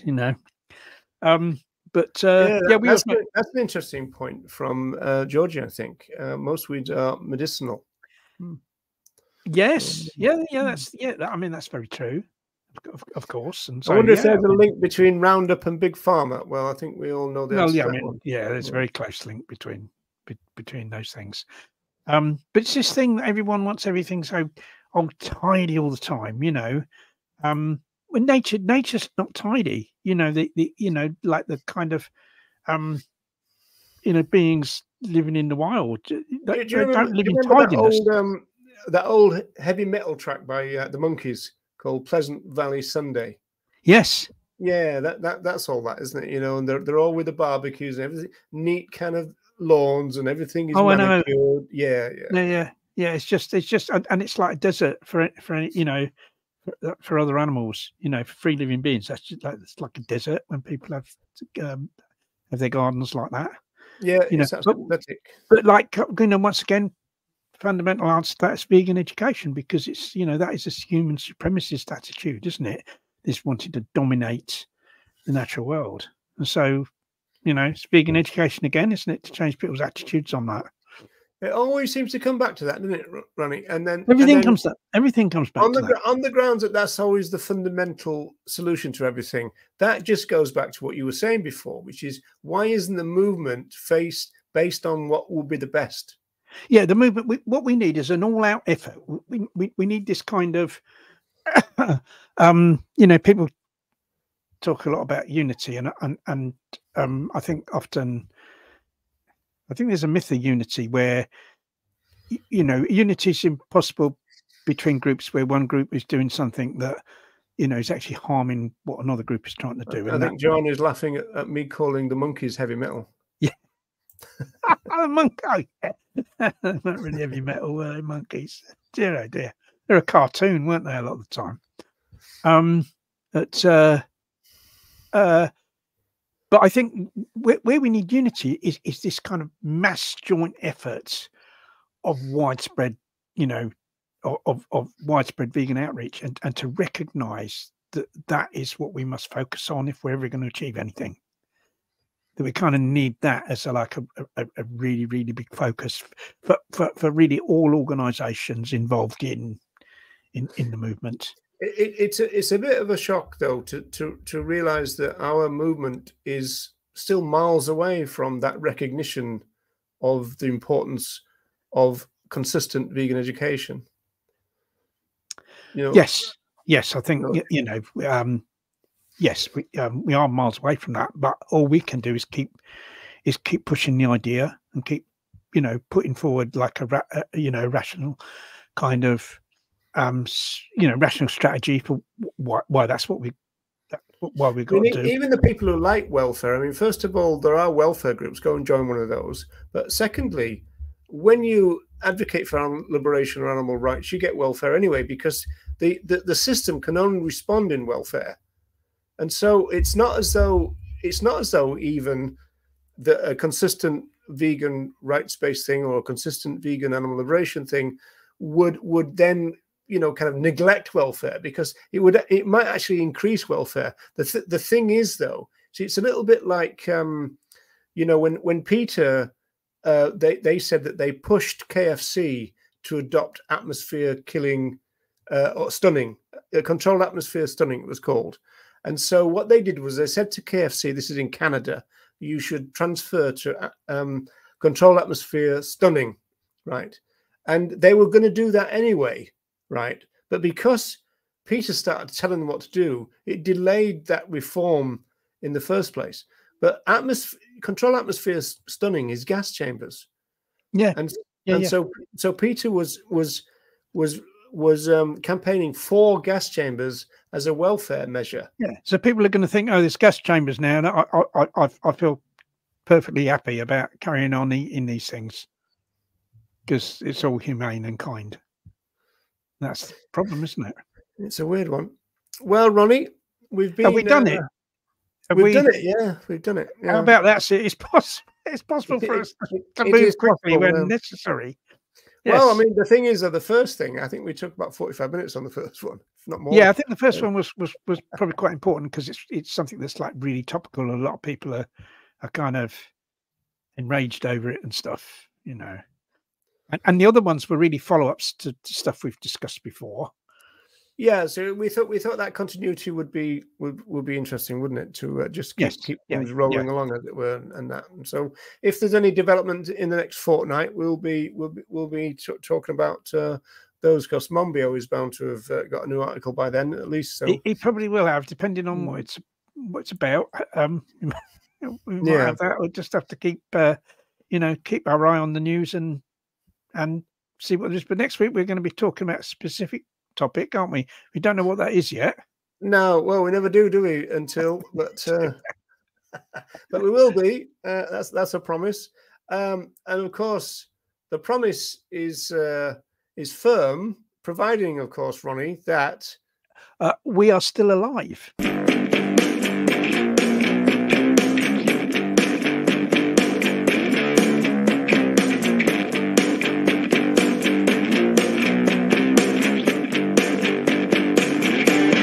But that's an interesting point from Georgia. I think most weeds are medicinal. Yes, I mean, that's very true, of course. And so, I wonder if there's a link between Roundup and Big Pharma. Well, I think we all know the answer. Well, there's a very close link between those things. But it's this thing that everyone wants everything so tidy all the time, you know. When nature's not tidy, you know, the you know, like the kind of you know, beings living in the wild, Do you they don't live do you in remember tidiness. that old heavy metal track by the Monkees called Pleasant Valley Sunday? Yes. Yeah, that's all that, isn't it? You know, and they're all with the barbecues and everything, neat kind of lawns, and everything is Oh, I know. manicured. Yeah, yeah. Yeah. It's just, and it's like a desert for you know, for other animals, you know, for free living beings. That's just like, it's like a desert when people have their gardens like that, Yeah, you know. it's absolutely pathetic. But like, you know, once again, fundamental answer to that is vegan education, because it's, you know, that is a human supremacist attitude, isn't it? This wanting to dominate the natural world. And so, you know, it's vegan education again, isn't it, to change people's attitudes on that? It always seems to come back to that, doesn't it, Ronnie? And then Everything comes back to that. on the grounds that that's always the fundamental solution to everything. That just goes back to what you were saying before, which is, why isn't the movement based on what will be the best? Yeah, the movement. What we need is an all-out effort. We need this kind of, you know, people talk a lot about unity, and I think often, I think there's a myth of unity where, you know, unity is impossible between groups where one group is doing something that, you know, is actually harming what another group is trying to do. I think John is laughing at me calling the Monkees heavy metal. Yeah. The monkey. They're not really heavy metal, were they, Monkees? Dear oh dear. They're a cartoon, weren't they, a lot of the time? But I think where we need unity is this kind of mass joint efforts of widespread, you know, of widespread vegan outreach, and to recognise that is what we must focus on if we're ever going to achieve anything. That we kind of need that as a really, really big focus for really all organisations involved in the movement. It's a bit of a shock, though, to realise that our movement is still miles away from that recognition of the importance of consistent vegan education. You know, yes, I think, you know, yes, we are miles away from that, but all we can do is keep pushing the idea, and keep, you know, putting forward like you know, rational kind of you know, rational strategy for why that's what we've got to do. Even the people who like welfare, I mean, first of all, there are welfare groups. Go and join one of those. But secondly, when you advocate for animal liberation or animal rights, you get welfare anyway, because the system can only respond in welfare. And so it's not as though even a consistent vegan rights-based thing or a consistent vegan animal liberation thing would then, you know, kind of neglect welfare, because it might actually increase welfare. The thing is, though, see, it's a little bit like you know, when Peter they said that they pushed KFC to adopt atmosphere killing or stunning, controlled atmosphere stunning, it was called. And so what they did was they said to KFC, this is in Canada, you should transfer to controlled atmosphere stunning, right? And they were going to do that anyway, right? But because Peter started telling them what to do, it delayed that reform in the first place. But control atmosphere stunning is gas chambers. Yeah. And so Peter was campaigning for gas chambers as a welfare measure. Yeah. So people are going to think, oh, there's gas chambers now, and I feel perfectly happy about carrying on eating these things because it's all humane and kind. That's the problem, isn't it? It's a weird one. Well, Ronnie, we've been. Have we done it? We've done it. Yeah, we've done it. Yeah. How about that? It's possible for us to move quickly when necessary. Yes. Well, I mean, the thing is, the first thing, I think we took about 45 minutes on the first one, if not more. Yeah, I think the first one was probably quite important because it's something that's like really topical. A lot of people are kind of enraged over it and stuff, you know. And the other ones were really follow-ups to stuff we've discussed before. Yeah, so we thought that continuity would be interesting, wouldn't it? To just Yes, keep yeah, things rolling yeah. along, as it were, and that. And so, if there's any development in the next fortnight, we'll be talking about those. Because Monbiot is bound to have got a new article by then, at least. So He probably will have, depending on what it's about. We might yeah, have that. We'll just have to keep, keep our eye on the news and see what it is. But next week we're going to be talking about a specific topic, aren't we? We don't know what that is yet. no, well, we never do we? Until, but we will be. That's a promise. And of course, the promise is firm, providing, of course, Ronnie, that We are still alive.